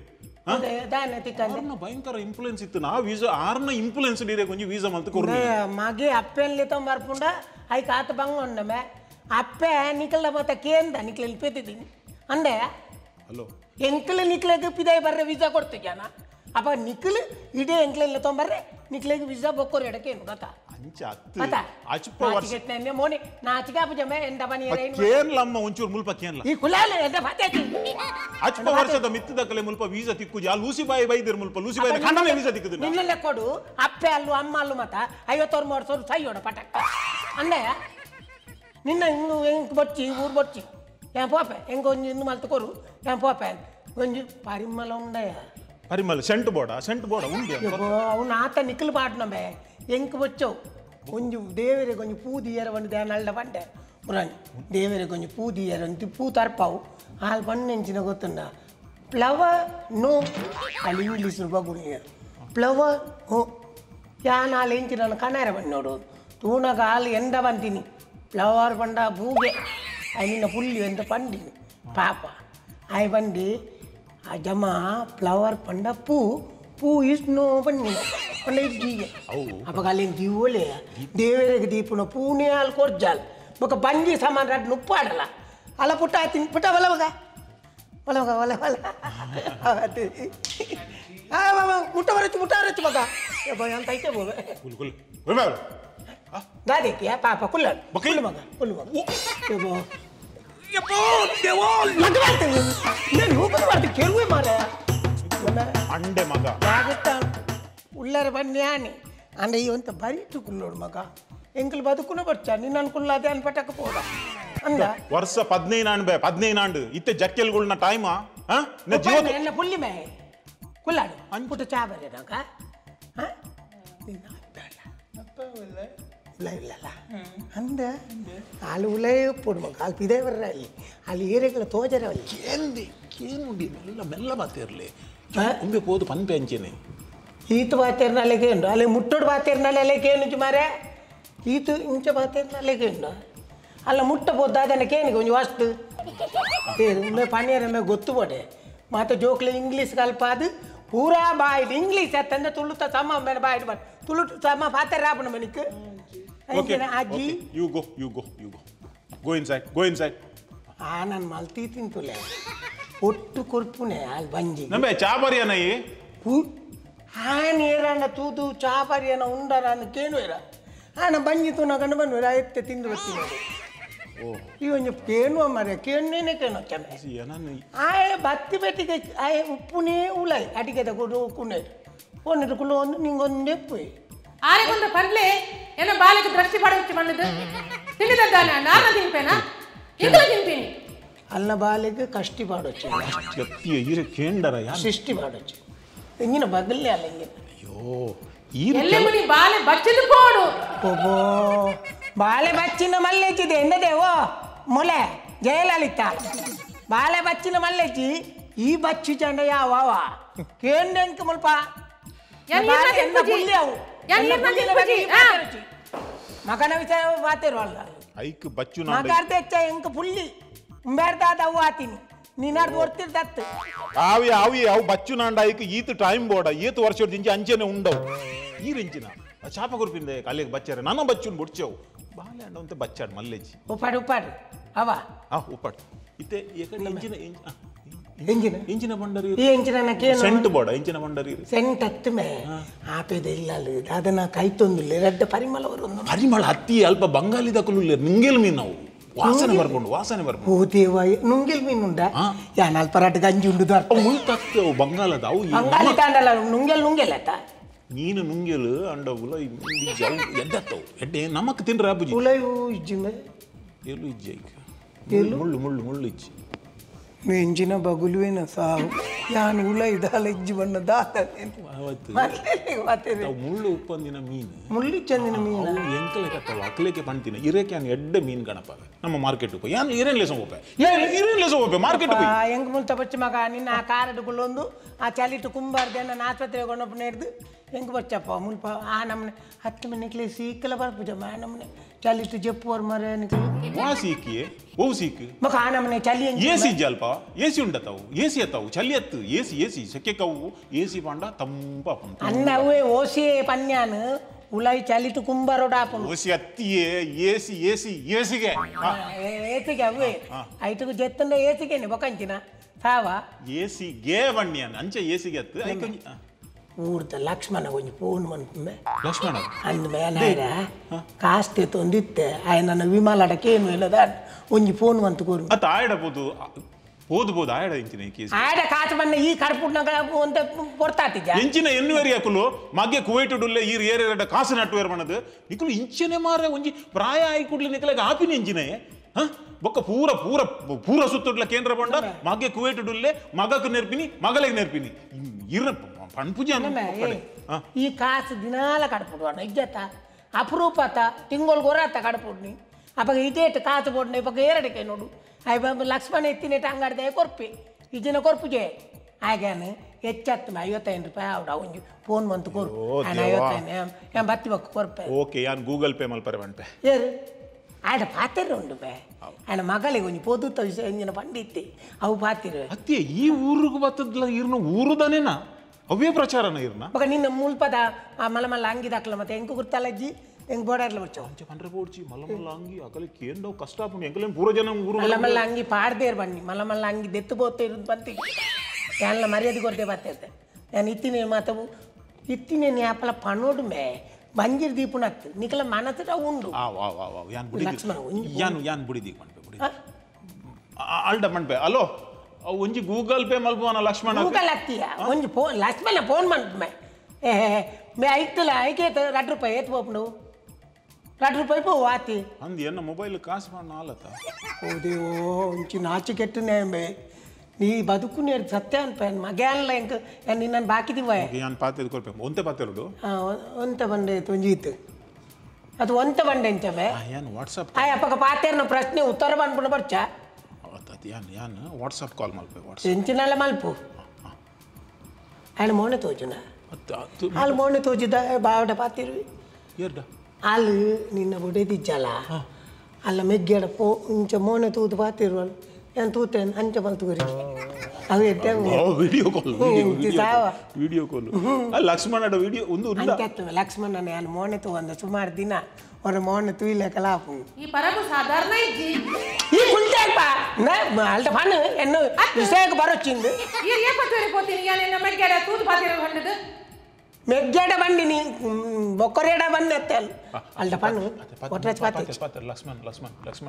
ಭಯಂಕರ ಇನ್ಫ್ಲೂಯೆನ್ಸ್ ಇತ್ತು ನಾ ವೀಸಾ ಆರ್ನ ಇನ್ಫ್ಲೂಯೆನ್ಸ್ ಡೀರೆ ಕೊಂಚ ವೀಸಾ ಮಲ್ತ ಕೊರ್ರೆ ಮಗೆ ಅಪ್ಪೆಲ್ಲಿ ತೊಂಬರ್ಪುಂಡ ಐ ಕಾತ ಬಂಗ ಉಂಡಮೆ ಅಪ್ಪೆ ನಿಕಲ ಮತ್ತ ಕೇಂದ ನಿಕ್ಲ ಪೆತ್ತಿದ್ದೀನಿ ಅಂದೆ ಹಲೋ ಎಂಕಲ ನಿಕ್ಲೆಗೆ ಪಿದಾಯಿ ಬರ್ರೆ ವೀಸಾ ಕೊಡ್ತೀಯಾನ ಅಪ್ಪ ನಿಕ್ಲು ಇಡೇ ಎಂಕ್ಲೆಲ್ಲ ತೊಂಬರ್ರೆ ನಿಕ್ಲೆಗೆ ವೀಸಾ ಬೊಕ್ಕೋರು ಎಡಕೇನು ಗೊತ್ತಾ ಅಂಚ ಅತ್ತು ಗೊತ್ತಾ ಅಚ್ಪ ವರ್ಷ ನಾಚಿಗೆ ಮೋನಿ ನಾಚಿಗೆ ಅಪ್ಪಜಮೆ ಎಂದ ಬನಿ ಕೇನ್ಲಮ್ಮ ಒಂಚೂರು ಮುಲ್ಪ ಕೇನ್ಲ ಈ ಕುಲಾಲ ಎಂದ ಪಾತೇತಿ ಅಚ್ಪ ವರ್ಷದ ಮಿತ್ತದಕಲೆ ಮುಲ್ಪ ವೀಸಾ ತಿಕ್ಕುಜಿ ಆ ಲೂಸಿ ಬಾಯಿ ಬೈದಿರ್ ಮುಲ್ಪ ಲೂಸಿ ಬಾಯಿ ಕಣ್ಣನೆ ವೀಸಾ ತಿಕ್ಕುದು ನಿನ್ನಲ್ಲೇ ಕೊಡು ಅಪ್ಪೆ ಅಲ್ಲು ಅಮ್ಮ ಅಲ್ಲು ಮತ್ತ ಐವತ್ತೋರು ಮೂವತ್ತು ಸಾವಿರ ಸೈ ಹೊಡ ಪಟಕ್ಕ ಅಂದೆ ನಿನ್ನ ಹಿಂಗು ಹೆಂಗ್ ಬಚ್ಚಿ ಊರು ಬಚ್ಚಿ ಏನ್ ಪೋಪೆ ಹೆಂಗ ಒಂಜಿ ಇನ್ನು ಮಲ್ತು ಕೊರು ಏನ್ ಪೋಪೆ ಒಂಜಿ ಪರಿಮಳ ಉಂಡಯ ಪರಿಮಳ ಸೆಂಟ್ ಬೋಡ ಸೆಂಟ್ ಬೋಡ ಉಂಡೆ ಅವ್ನು ಆತ ನಿಕ್ಕಲು ಪಾಟ್ನಂಬೆ ಎಂಕ್ ಬಚ್ಚವು ಒಂಜಿ ದೇವರೆ ಕೊಂಚ ಪೂ ದಿಯರ ಒಂದು ದೇನಳ್ಳ ಬಂಡೆ ಮುರಾಣಿ ದೇವರೆ ಕೊಂಚ ಪೂ ದಿಯರ ಒಂದು ಪೂ ತರ್ಪಾವು ಹಾಲು ಬಣ್ಣೆಂಚಿನ ಗೊತ್ತುಂಡ ಫ್ಲವರ್ ನೋ ಅಲ್ಲಿ ಇಂಗ್ಲೀಷ್ ಬಗುಣಿಯ ಫ್ಲವರ್ ಹೋ ಯಾನ್ ಹಾಲು ಎಂಚಿ ನಾನು ಕಣ್ಣಾರ ಬಣ್ಣ ನೋಡು ತೂಣಗ ಹಾಲು ಎಂದ ಬಂತೀನಿ ಫ್ಲವರ್ ಬಂಡ ಬೂಗೆ ಅಯ್ಯ ನಿನ್ನ ಪುಲ್ಲಿ ಎಂತ ಪಂಡಿನಿ ಪಾಪ ಆಯ್ ಬಂದು ಆ ಜಮ ಫ್ಲವರ್ ಪಂಡ ಪೂ ಪೂ ಇಸ್ ನೋ ಬನ್ನಿ ಪಂಡ ಇದ್ದೀಗೆ ಅಪ್ಪ ಅಲ್ಲಿ ದಿವೋಲೆ ದೇವರಿಗೆ ದೀಪನ ಪೂನೆ ಅಲ್ಲಿ ಕೊರ್ಜಾಲ್ ಬೊಕ್ಕ ಬಂಜಿ ಸಾಮಾನು ರಡ್ ನುಪ್ಪಾಡಲ್ಲ ಅಲ್ಲ ಪುಟ್ಟ ಆಯ್ತೀನಿ ಪುಟ್ಟ ಒಲವಾಗ ಒಲವಾಗ ಒಲ ಒಲ ಮುಟ್ಟ ಬರಚ್ಚು ಮುಟ್ಟ ಬರಚ್ಚು ಮಗ ಅಂತ ಐತೆ ಬೋವೆ ದಾದಿತ್ಯ ಪಾಪ ಕುಲ್ಲ ಕುಲ್ಲು ಮಗ ಕುಲ್ಲು ಮಗ ಕೆರುವೆ ಮಾರ ಅಂಡೆ ಮಗ ಉಳ್ಳರ ಬನ್ಯಾನಿ ಅಂದ್ರೆ ಈ ಅಂತ ಬರೀಟು ಕುಲ್ಲೋಡು ಮಗ ಎಂಕಲ್ ಬದುಕುನ ಬರ್ಚ ನಿನ್ನ ಅನ್ಕುಲ್ಲ ಅದೇ ಅನ್ಪಟ್ಟಕ್ಕೆ ಹೋದ ಅಂದ ವರ್ಷ ಪದ್ನೈದು ಅನ್ಬೆ ಪದ್ನೈದು ಆಂಡು ಇತ್ತೆ ಜಕ್ಕೆಲ್ಗಳ್ನ ಟೈಮ ಎಲ್ಲ ಪುಲ್ಲಿ ಮೇ ಕುಲ್ಲಾಡು ಅನ್ಬಿಟ್ಟು ಚಾ ಬರೀ ನಾಕ ನಿನ್ನ ಅಪ್ಪ ಅಲ್ಲ ಉಲ ಇಲ್ಲಲ್ಲ ಅಂದ ಅಲ್ಲಿ ಉಲೇ ಪುಡ್ಮ ಅಲ್ಲಿ ಇದೇ ಬರ್ರ ಅಲ್ಲಿ ಅಲ್ಲಿ ಏರಿಯಾಗಳ ತೋಜರ ಅಲ್ಲಿ ಕೇಂದಿ ಕೇನುಂಡಿ ಮೆಲ್ಲ ಮೆಲ್ಲ ಬಾತಿರ್ಲಿ ಒಮ್ಮೆ ಪೋದು ಪನ್ಪೆ ಅಂಚೆನೆ ಈತು ಬಾತಿರ್ನಲ್ಲೇಗೆ ಉಂಡು ಅಲ್ಲಿ ಮುಟ್ಟೋಡು ಬಾತಿರ್ನಲ್ಲೇಗೆ ಏನು ಮಾರೆ ಈತು ಇಂಚ ಬಾತಿರ್ನಲ್ಲೇಗೆ ಉಂಡು ಅಲ್ಲ ಮುಟ್ಟ ಪೋದ್ದು ಅದನ್ನು ಕೇನಿಗೆ ಒಂದು ವಸ್ತು ಒಮ್ಮೆ ಪನ್ನೀರಮ್ಮೆ ಗೊತ್ತು ಬೋಡೆ ಮತ್ತು ಜೋಕ್ಲೆ ಇಂಗ್ಲೀಷ್ ಕಲ್ಪ ಅದು ಪೂರಾ ಬಾಯ್ದು ಇಂಗ್ಲೀಷ್ ಅತ್ತಂದ್ರೆ ತುಳುತ ಸಮ ಮೇಲೆ ಬಾಯ್ದು ಬಾಯ್ ತುಳು ಸಮ ಪಾತ್ರ ರಾಪಣ ಮನಿಕ್ ಅಜ್ಜಿ you go you go you go go inside go inside ಆ ನಾನು ಮಲ್ತಿ ತಿಂತುಲೆ ಒಟ್ಟು ಕೊರ್ಪುನೆ ಅಲ್ಲಿ ಬಂಜಿ ನಮ್ಮೆ ಚಾಬರಿಯನ ಈ ಆ ನೀರನ್ನ ತೂದು ಚಾಪರಿಯನ ಉಂಡರ ಅನ್ನು ಕೇನು ಇರ ಆನ ಬಂಜಿ ತೂನ ಗಂಡು ಬಂದು ಎತ್ತೆ ತಿಂದು ಬರ್ತೀನಿ ಈ ಒಂದು ಕೇನುವ ಮರ ಕೇನೇನೆ ಕೇನೋ ಚೆನ್ನ ಆಯ ಬತ್ತಿ ಬೆಟ್ಟಿಗೆ ಆಯ ಉಪ್ಪುನೇ ಉಳೈ ಅಡಿಗೆದ ಕೊಡು ಉಕ್ಕುಂಡೆ ಒಂದಿಟ್ಟು ಕುಳ್ಳು ಒಂದು ನಿಂಗೊಂದು ಎಪ್ಪು ಆರೆಗೊಂದು ಪರ್ಲೆ ಏನ ಬಾಲಕ್ಕೆ ದೃಷ್ಟಿ ಪಡವಿಚ್ಚಿ ಬಂದದ್ದು ತಿಳಿದಾನ ನಾನು ತಿಂಪೇನಾ ಇಂಗ್ಲ ತಿಂಪೇನಿ ಅಲ್ಲ ಬಾಲಿಗೆ ಕಷ್ಟಿ ಪಾಡೊಚ್ಚು ಎತ್ತಿಯ ಈರೆ ಕೇಂಡರ ಯಾ ಸೃಷ್ಟಿ ಪಾಡೊಚ್ಚು ಇಂಗಿನ ಬಗಲ್ಲೇ ಅಲ್ಲ ಇಂಗಿನ ಅಯ್ಯೋ ಈರೆ ಎಲ್ಲಿ ಮುನಿ ಬಾಲೆ ಬಚ್ಚಿದು ಕೋಡು ಓಬೋ ಬಾಲೆ ಬಚ್ಚಿನ ಮಲ್ಲೆಚ್ಚಿದೆ ಎಂದದೇವೋ ಮೊಲೆ ಜಯಲಲಿತಾ ಬಾಲೆ ಬಚ್ಚಿನ ಮಲ್ಲೆಚ್ಚಿ ಈ ಬಚ್ಚು ಚಂಡ ಯಾವವ ಕೇಂಡೆಂಕ ಮುಲ್ಪ ಮಗನ ವಿಚಾರ ಮಾತಿರುವಲ್ಲ ಐಕ್ ಬಚ್ಚು ಮಗಾರ್ದ ಹೆಚ್ಚ ಎಂಕ ಪುಲ್ಲಿ ಉಂಬೇರ್ದಾದ ಅವು ಆತೀನಿ ನೀನಾರ್ದು ಹೊರ್ತಿರ್ದತ್ತು ಆವಿ ಆವಿ ಅವು ಬಚ್ಚು ನಾಂಡ ಐಕ್ ಈತ್ ಟೈಮ್ ಬೋಡ ಈತ್ ವರ್ಷದ ದಿಂಚಿ ಅಂಚೆನೆ ಉಂಡವು ಈ ರೆಂಚಿನ ಚಾಪ ಗುರುಪಿಂದೆ ಕಾಲಿಗೆ ಬಚ್ಚಾರೆ ನನ್ನ ಬಚ್ಚುನ್ ಬುಡ್ಚವು ಬಾಲೆ ಅಂಡ ಅಂತ ಬಚ್ಚಾಡ್ ಮಲ್ಲೆಜಿ ಉಪ್ಪಾಡು ಉಪ್ಪಾಡು ಅವ ಆ ಉಪ್ಪಾಡು ಇತ್ತೆ ಏಕಡೆ ಎಂಚಿನ ಎಂಜಿನ ಎಂಚಿನ ಬಂಡರಿ ಈ ಎಂಚಿನ ಕೇನು ಸೆಂಟ್ ಬೋಡ ಎಂಚಿನ ಬಂಡರಿ ಸೆಂಟ್ ಹತ್ತು ಮೇ ಆಪೇದ ಇಲ್ಲ ಅದನ್ನ ಕೈತೊಂದಿಲ್ಲ ರೆಡ್ಡ ಪರಿಮಳ ಒಂದು ಪರಿಮಳ ಹತ್ತಿ ಅಲ್ಪ ಬಂಗಾಲಿದ ಕುಲ್ಲ ನಿಂಗೆಲ್ ಮೀನು ನಾವು ವಾಸನೆ ಬರ್ಕೊಂಡು ವಾಸನೆ ಬರ್ಕೊಂಡು ಓ ದೇವ ನುಂಗಿಲ್ ಮೀನುಂಡ ಯಾನ್ ಅಲ್ಪ ರಟ್ಟ ಗಂಜಿ ಉಂಡು ಮುಳ್ತಾಗ್ತೇವು ಬಂಗಾಲದ ಅವು ಬಂಗಾಲಿ ತಾಂಡಲ್ಲ ನುಂಗೆಲ್ ನುಂಗೆಲ್ಲತ್ತ ನೀನು ನುಂಗೆಲು ಅಂಡವುಲ ಎದ್ದತ್ತವು ಎಡ್ಡೆ ನಮಕ್ ತಿನ್ರ ಅಬ್ಬುಜಿ ಉಲಯು ಇಜ್ಜಿಮೆ ಎಲು ಇಜ್ಜಿ ಐಕ ಮುಳ್ಳು ಮುಳ್ಳು ಮುಳ್ಳು ಇಜ್ಜಿ ಎಂಜಿನ ಬಗುಲುವೇನ ಸಾವು ಯಾನ್ ಉಲ ಇದಲ್ಲ ಇಜ್ಜಿ ಬಣ್ಣ ದಾತ ಮುಳ್ಳು ಉಪ್ಪಂದಿನ ಮೀನು ಮುಳ್ಳಿ ಚಂದಿನ ಮೀನು ಎಂಕಲೆ ಕತ್ತವ ಅಕ್ಲೇಕೆ ಪಂತಿನ ಇರೇಕೆ ಯಾನ್ ಎಡ್ಡೆ ಮೀನ್ ಗಣಪ ನಮ್ಮ ಮಾರ್ಕೆಟ್ ಹೋಗಿ ಯಾನ್ ಇರೇನ್ ಲೆಸ ಹೋಪೆ ಇರೇನ್ ಲೆಸ ಹೋಪೆ ಮಾರ್ಕೆಟ್ ಹೋಗಿ ಹೆಂಗ್ ಮುಲ್ತ ಬಚ್ಚ ಮಗ ನಿನ್ನ ಆ ಕಾರಡುಗಳೊಂದು ಆ ಚಲಿಟ್ಟು ಕುಂಬಾರ್ದೆ ನನ್ನ ಆಸ್ಪತ್ರೆಗೆ ಕೊಂಡೊಬ್ಬ ಹಿಡ್ದು ಹೆಂಗ್ ಬಚ್ಚಪ್ಪ ಮುಲ್ಪ ಆ ನಮ್ಮನೆ ಹತ್ತು ಮನೆಕ್ಲೆ ಸೀಕಲ ಬರ್ಪುಜಮ್ಮ ಆ ನಮ್ಮನೆ ಚಲಿಟ್ಟು ಜಪ್ಪುವರ್ ಮರ ವಾ ಸೀಕಿಯೇ ಓ ಸೀಕ್ ಮಗ ಆ ನಮ್ಮನೆ ಚಲಿ ಏಸಿ ಜಲ್ಪ ಏಸಿ ಉಂಡತಾವು ಏಸಿ ಅತ್ತಾವು ಚಲಿ ಅತ್ತು ಏಸಿ ಏಸಿ ಸೆಕೆಕ್ಕವು ಏಸಿ ಪಾಂಡ ತಂಪ ಅನ್ನ ಅವೇ ಓಸಿ ಪನ್ಯಾನ್ ಉಲಾಯಿ ಚಲಿಟ್ಟು ಕುಂಬಾರೋಡ ಆಪುಂಡು ಓಸಿ ಅತ್ತಿಯೇ ಏಸಿ ಏಸಿ ಏಸಿಗೆ ಏಸಿಗೆ ಅವೇ ಐಟು ಜೆತ್ತಂಡ ಏಸಿಗೆನೆ ಬೊಕಂಚಿನ ಸಾವ ಏಸಿಗೆ ಬಣ್ಣಿಯನ್ ಅಂಚೆ ಏಸಿಗೆ ಅತ್ತು ಐಕೊಂಜಿ ಊರ್ದ ಲಕ್ಷ್ಮಣ ಒಂಜಿ ಫೋನ್ ಮನ್ಪುಂಬೆ ಲಕ್ಷ್ಮಣ ಅಂದ ಮೇಲಾಯ್ರ ಕಾಸ್ತೆ ತೊಂದಿತ್ತೆ ಆಯ ನನ್ನ ವಿಮಾಲಡಕ್ಕೆ ಏನು ಇಲ್ಲದ ಒಂಜಿ ಫೋನ್ ಮಂತ್ ಕೋರು ಅತ್ತ ಆಯಡ ಬೋದು ಬೋದು ಬೋದು ಆಯಡ ಇಂಚಿನ ಈ ಕೇಸ್ ಆಯಡ ಕಾಚ ಬಣ್ಣ ಈ ಕರ್ಪುಟ್ನ ಅಂತ ಕೊಡ್ತಾತಿದ್ಯ ಇಂಚಿನ ಎನ್ನುವರಿ ಯಾಕುಲು ಮಗ್ಗೆ ಕುವೈಟ್ ಡುಲ್ಲೆ ಈ ಏರಿಯಡ ಕಾಸು ನಟ್ಟುವೇರ್ ಮನದು ನಿಕುಲು ಇಂಚಿನೆ ಮಾರ ಒಂಜಿ ಪ್ರಾಯ ಆಯಿ ಕುಡ್ಲಿ ನಿಕಲೆಗ ಆಪಿನ ಇಂಚಿನೆ ಹ ಬೊಕ್ಕ ಪೂರ ಪೂರ ಪೂರ ಸುತ್ತುಡ್ಲ ಕೇಂದ್ರ ಬಂಡ ಮಗ್ಗೆ ಕುವೈಟ್ ಡುಲ್ಲೆ ಮಗಕ್ಕೆ ನೆರ್ಪಿನಿ ಮಗಲಿಗೆ ನೆರ್ಪಿನಿ ಇರ ಪಣ್ಪುಜಿ ಈ ಕಾಸು ದಿನಾಲ ಕಡಪುಡು ಇಜ್ಜತ್ತ ಅಪರೂಪತ ತಿಂಗಳು ಗೊರತ್ತ ಕಡಪುಡ್ನಿ ಅಪ್ಪ ಇದೇಟ್ ಕಾಸು ಪೋಡ್ನಿ ಇಪ್ಪ ಏರಡಿಕೆ ನೋಡು ಅಯ್ಯ ಲಕ್ಷ್ಮಣ ಎತ್ತಿನೇಟ ಅಂಗಡಿದೆ ಕೊರ್ಪಿ ಇಜ್ಜಿನ ಕೊರ್ಪುಜೆ ಹಾಗೇನು ಹೆಚ್ಚತ್ತು ಐವತ್ತೈದು ರೂಪಾಯಿ ಅವಡ ಒಂಜಿ ಫೋನ್ ಮಂತ್ ಕೊರು ಐವತ್ತೈದು ಬತ್ತಿ ಬಕ್ಕ ಕೊರ್ಪೆ ಓಕೆ ಯಾನ್ ಗೂಗಲ್ ಪೇ ಮಲ್ಪರೆ ಬಂಟೆ ಏರು ಆಡ ಪಾತಿರ ಉಂಡು ಬೇ ಆಯ್ನ ಮಗಳಿಗೆ ಒಂಜಿ ಪೋದುತ್ತ ವಿಷಯ ಎಂಜಿನ ಪಂಡಿತ್ತೆ ಅವು ಪಾತಿರು ಅತ್ತೆ ಈ ಊರಿಗೆ ಬತ್ತದ್ಲ ಇರ್ನ ಊರುದನೇನ ಅವೇ ಪ್ರಚಾರನ ಇರ್ನ ಮಗ ನಿನ್ನ ಮುಲ್ಪದ ಆ ಮಲ ಮಲ್ಲ ಅಂಗಿ ದಾಖಲ ಮತ್ತೆ ಎಂಕು ಗುರ್ತಲ್ಲ ಅಜ್ಜಿ ಹೆಂಗ್ ಬೋಡಾರ್ಲ ಬಚ್ಚ ಅಂಚೆ ಪಂಡ್ರೆ ಬೋಡ್ಚಿ ಮಲ್ಲ ಮಲ್ಲ ಅಂಗಿ ಅಕಲೆ ಕೇಂಡವ್ ಕಷ್ಟ ಆಪುಂಡು ಎಂಕಲೇನ್ ಪೂರ ಜನ ಊರು ಮಲ್ಲ ಮಲ್ಲ ಅಂಗಿ ಪಾಡ್ದೇರ್ ಬನ್ನಿ ಮಲ್ಲ ಮಲ್ಲ ಅಂಗಿ ದೆತ್ತು ಬೋತ್ತೆ ಇರೋದು ಬಂತಿ ಯಾನ್ಲ ಮರ್ಯಾದೆ ಕೊರತೆ ಬರ್ತಿರ್ತೆ ನಾನು ಇತ್ತಿನೇ ಮಾತವು ಇತ್ತಿನೇ ನ್ಯಾಪಲ ಪಣೋಡು ಮೇ ಬಂಜಿರ್ ದೀಪುನತ್ತು ನಿಕಲ ಮನತ್ರ ಉಂಡು ಆ ವಾ ವಾ ವಾ ಯಾನ್ ಬುಡಿ ಯಾನ್ ಯಾನ್ ಬುಡಿ ದೀಪ ಮನ್ಪೆ ಬುಡಿ ಅಲ್ಡ ಮನ್ಪೆ ಅಲೋ ಒಂಜಿ ಗೂಗಲ್ ಪೇ ಮಲ್ಪವನ ಲಕ್ಷ್ಮಣ ಗೂಗಲ್ ಹತ್ತಿಯ ಒಂಜಿ ಫೋನ್ ಲಕ್ಷ್ಮಣ ಫೋನ್ ಮನ್ಪೆ ಏ ಮೇ ಐತಲ್ಲ ಐಕೇತ ರಡ್ ರೂಪಾಯಿ ಏತ್ ಪೋಪುಂಡು ರಡ್ ರೂಪಾಯಿ ಪೋ ವಾತಿ ಅಂದ್ ಎನ್ನ ಮೊಬೈಲ್ ಕಾಸು ಪಣ್ಣ ಆಲತ್ತ ಓದೇವೋ ಒಂಚಿ ನಾಚು ಕೆಟ್ಟನೆ ಬೇ ನೀ ಬದುಕು ನೀರು ಸತ್ಯ ಅನ್ಪೇನು ಮಗೆ ಅಲ್ಲ ಇಂಕ ನಿನ್ನ ಬಾಕಿದಿವ ಯಾನ್ ಪಾತೆದು ಕೊಲ್ಪೆ ಒಂತೆ ಪಾತೆರುಡು ಒಂತ ಬಂಡೆ ತೊಂಜಿತ್ತು ಅದು ಒಂತ ಬಂಡೆ ಎಂಚವೆ ಯಾನ್ ವಾಟ್ಸಪ್ ಆಯ್ ಅಪ್ಪಗ ಪಾತೆರ್ನ ಪ್ರಶ್ನೆ ಉತ್ತರ ಬಂದ್ಬಿಡ ಬರ್ಚ ಅವತ್ತು ಯಾನ್ ಯಾನ್ ವಾಟ್ಸಪ್ ಕಾಲ್ ಮಲ್ಪೆ ವಾಟ್ಸಪ್ ಎಂಚಿನಲ್ಲ ಮಲ್ಪು ఆయన మోనే తోచున వాళ్ళు మోనే తోచిದ బావట పాతిరు ఎర్డ వాళ్ళు నిన్న బుడే తిచ్చాల వాళ్ళ మెగ్గడ పో ఇంచ మోనే తూతు పాతిరు వాళ్ళు ఎంత తూతేను అంచ మల్తు గురి అవి ఎట్టే video call video call Lakshmana video ಒಂದು ಅಂಕತ್ತು ಲಕ್ಷ್ಮಣ ನಾನು ಮೋನೆ ತೂ ಅಂದ ಸುಮಾರು ದಿನ ಅವ್ರ ಮೋನೆ ತೂಯಿಲೆ ಕಲಾಪು ಈ ಪರಬು ಸಾಧಾರಣ ಇಜ್ಜಿ ಈ ಕುಂಟಲ್ಪ ಅಲ್ಟ ಪಣ್ಣು ಎನ್ನು ವಿಷಯಕ್ಕೆ ಬರೊಚ್ಚಿಂದು ಈ ಏಪತ್ತೂರಿ ಪೋತೀನಿ ಯಾನೆನ್ನ ಮೆಗ್ಗೆಡ ತೂದು ಪಾತಿರ ಬಂದದು ಮೆಗ್ಗೆಡ ಬಂದಿನಿ ಬೊಕ್ಕರೆಡ ಬಂದತ್ತೆ ಅಲ್ಲ ಅಲ್ಟ ಪಣ್ಣು ಒಟ್ರಚ್ ಪಾತಿ ಪಾತಿ ಲಕ್ಷ್ಮಣ ಲಕ್ಷ್ಮಣ ಲಕ್ಷ್ಮಣ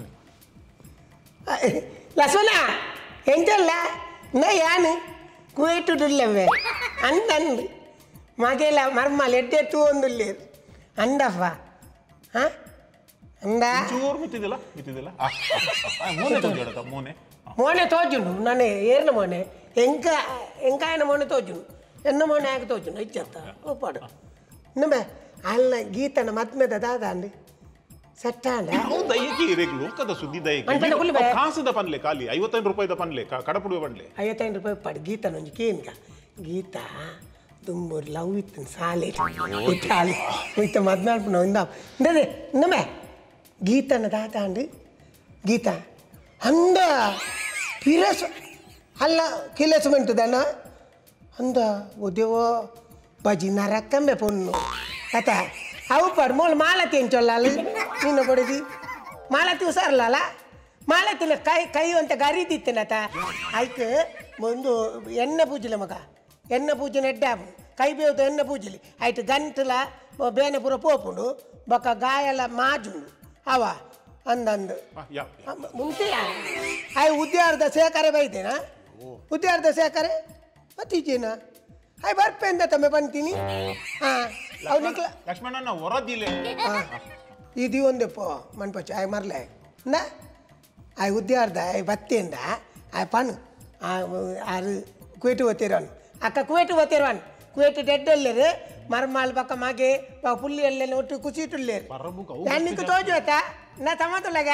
ಲಕ್ಷ್ಮಣ ಎಂತಲ್ಲ ನ ಯಾನು ಕುವೇಟುಡುಲ್ಲವೇ ಅಂದಂದು ಮಗೆಲ್ಲ ಮರ್ಮಲ್ ಎಡ್ಡೆ ತೂ ಒಂದುಲ್ಲೇರು ಅಂದಪ್ಪ ಹಾಂ ಅಂದ ಚೂರು ಮಿತ್ತಿದಿಲ್ಲ ಮಿತ್ತಿದಿಲ್ಲ ಮೋನೆ ತೋಜುಂಡ ಮೋನೆ ಮೋನೆ ತೋಜುಂಡು ನಾನೇ ಏರ್ನ ಮೋನೆ ಎಂಕ ಎಂಕಾಯನ ಮೋನೆ ತೋಜುಂಡು ಎನ್ನ ಮೋನೆ ಆಗ ತೋಜುಂಡು ಇಚ್ಚತ್ತ ಒಪ್ಪಾಡು ಇನ್ನೊಮ್ಮೆ ಅಲ್ಲ ಗೀತನ ಮದ್ಮೆದ ದಾದ ಅಂಡಿ ಸಟ್ಟಾಂಡ ದಯಕ್ಕೆ ಇರೇಕ್ ಲೋಕದ ಸುದ್ದಿ ದಯಕ್ಕೆ ಕಾಸದ ಪನ್ಲೆ ಖಾಲಿ ಐವತ್ತೈದು ರೂಪಾಯಿದ ಪನ್ಲೆ ಕಡಪುಡುವ ಪನ್ಲೆ ಐವತ್ತೈದು ರೂಪಾಯಿ ಪಡ್ ಗೀತನ ಒಂಜಿ ಕೇನ್ಕ ಗೀತ ತುಂಬೂರು ಲವ್ ಇತ್ತು ಸಾಲೆ ಇಟ್ಟಾಲಿ ಇತ್ತ ಮದ್ನಾಡ್ಪುನ ಇಂದ ಇಂದದೆ ಇನ್ನೊಮ್ಮೆ ಗೀತನ ದಾತ ಅಂಡಿ ಗೀತ ಅಂದ ಪಿರಸ ಅಲ್ಲ ಕಿಲಸಮೆಂಟ್ ದನ ಅಂದ ಉದ್ಯವೋ ಬಜಿ ನರಕ್ಕಮ್ಮೆ ಪೊನ್ನು ಆತ ಅವು ಪಡ್ ಮೂಲ ಮಾಲತಿ ಎಂಚೊಲ್ಲ ನಿನ್ನ ಕೊಡಿದಿ ಮಾಲತಿ ಉಸಾರಲ್ಲ ಮಾಲತಿನ ಕೈ ಕೈ ಅಂತ ಗರಿದಿತ್ತೇನತ ಆಯ್ತು ಒಂದು ಎಣ್ಣೆ ಪೂಜಲೆ ಮಗ ಎಣ್ಣೆ ಪೂಜೆ ನೆಡ್ಡಾಪು ಕೈ ಬೇವ್ದು ಎಣ್ಣೆ ಪೂಜಲಿ ಆಯ್ತು ಗಂಟಲ ಬೇನೆ ಪೂರ ಪೋಪುಂಡು ಬೊಕ್ಕ ಗಾಯಲ ಮಾಜುಂಡು ಅವ ಅಂದಂದು ಮುಂಚೆ ಆಯ್ ಉದ್ಯಾರ್ಧ ಸೇಕರೆ ಬೈತೇನಾ ಉದ್ಯಾರ್ಧ ಸೇಕರೆ ಮತ್ತೀಚೇನಾ ಆಯ್ ಬರ್ಪೆ ಅಂತ ತಮ್ಮೆ ಬಂತೀನಿ ಹಾಂ ಅವು ನಿಕ್ಲ ಲಕ್ಷ್ಮಣನ ಹೊರದಿಲೆ ಇದು ಒಂದೆಪ್ಪ ಮನ್ಪಚ್ಚ ಆಯ್ ಮರ್ಲೆ ನಾ ಆಯ್ ಉದ್ಯಾರ್ಧ ಆಯ್ ಬತ್ತೆಂದ ಆಯ್ ಪಣ್ ಆರು ಕುವೇಟು ಓದ್ತಿರೋನು ಅಕ್ಕ ಕುವೇಟು ಓದ್ತಿರೋನು ಕುವೇಟು ಡೆಡ್ಡಲ್ಲೇರು ಮರ್ಮಾಲ್ ಬಕ್ಕ ಮಗೆ ಪುಲ್ಲಿ ಎಲ್ಲೆಲ್ಲ ಒಟ್ಟು ಕುಸಿಟುಲ್ಲೇರು ನನಗೆ ತೋಜುವತ್ತ ನಾ ತಮ್ಮತುಳ್ಳಗ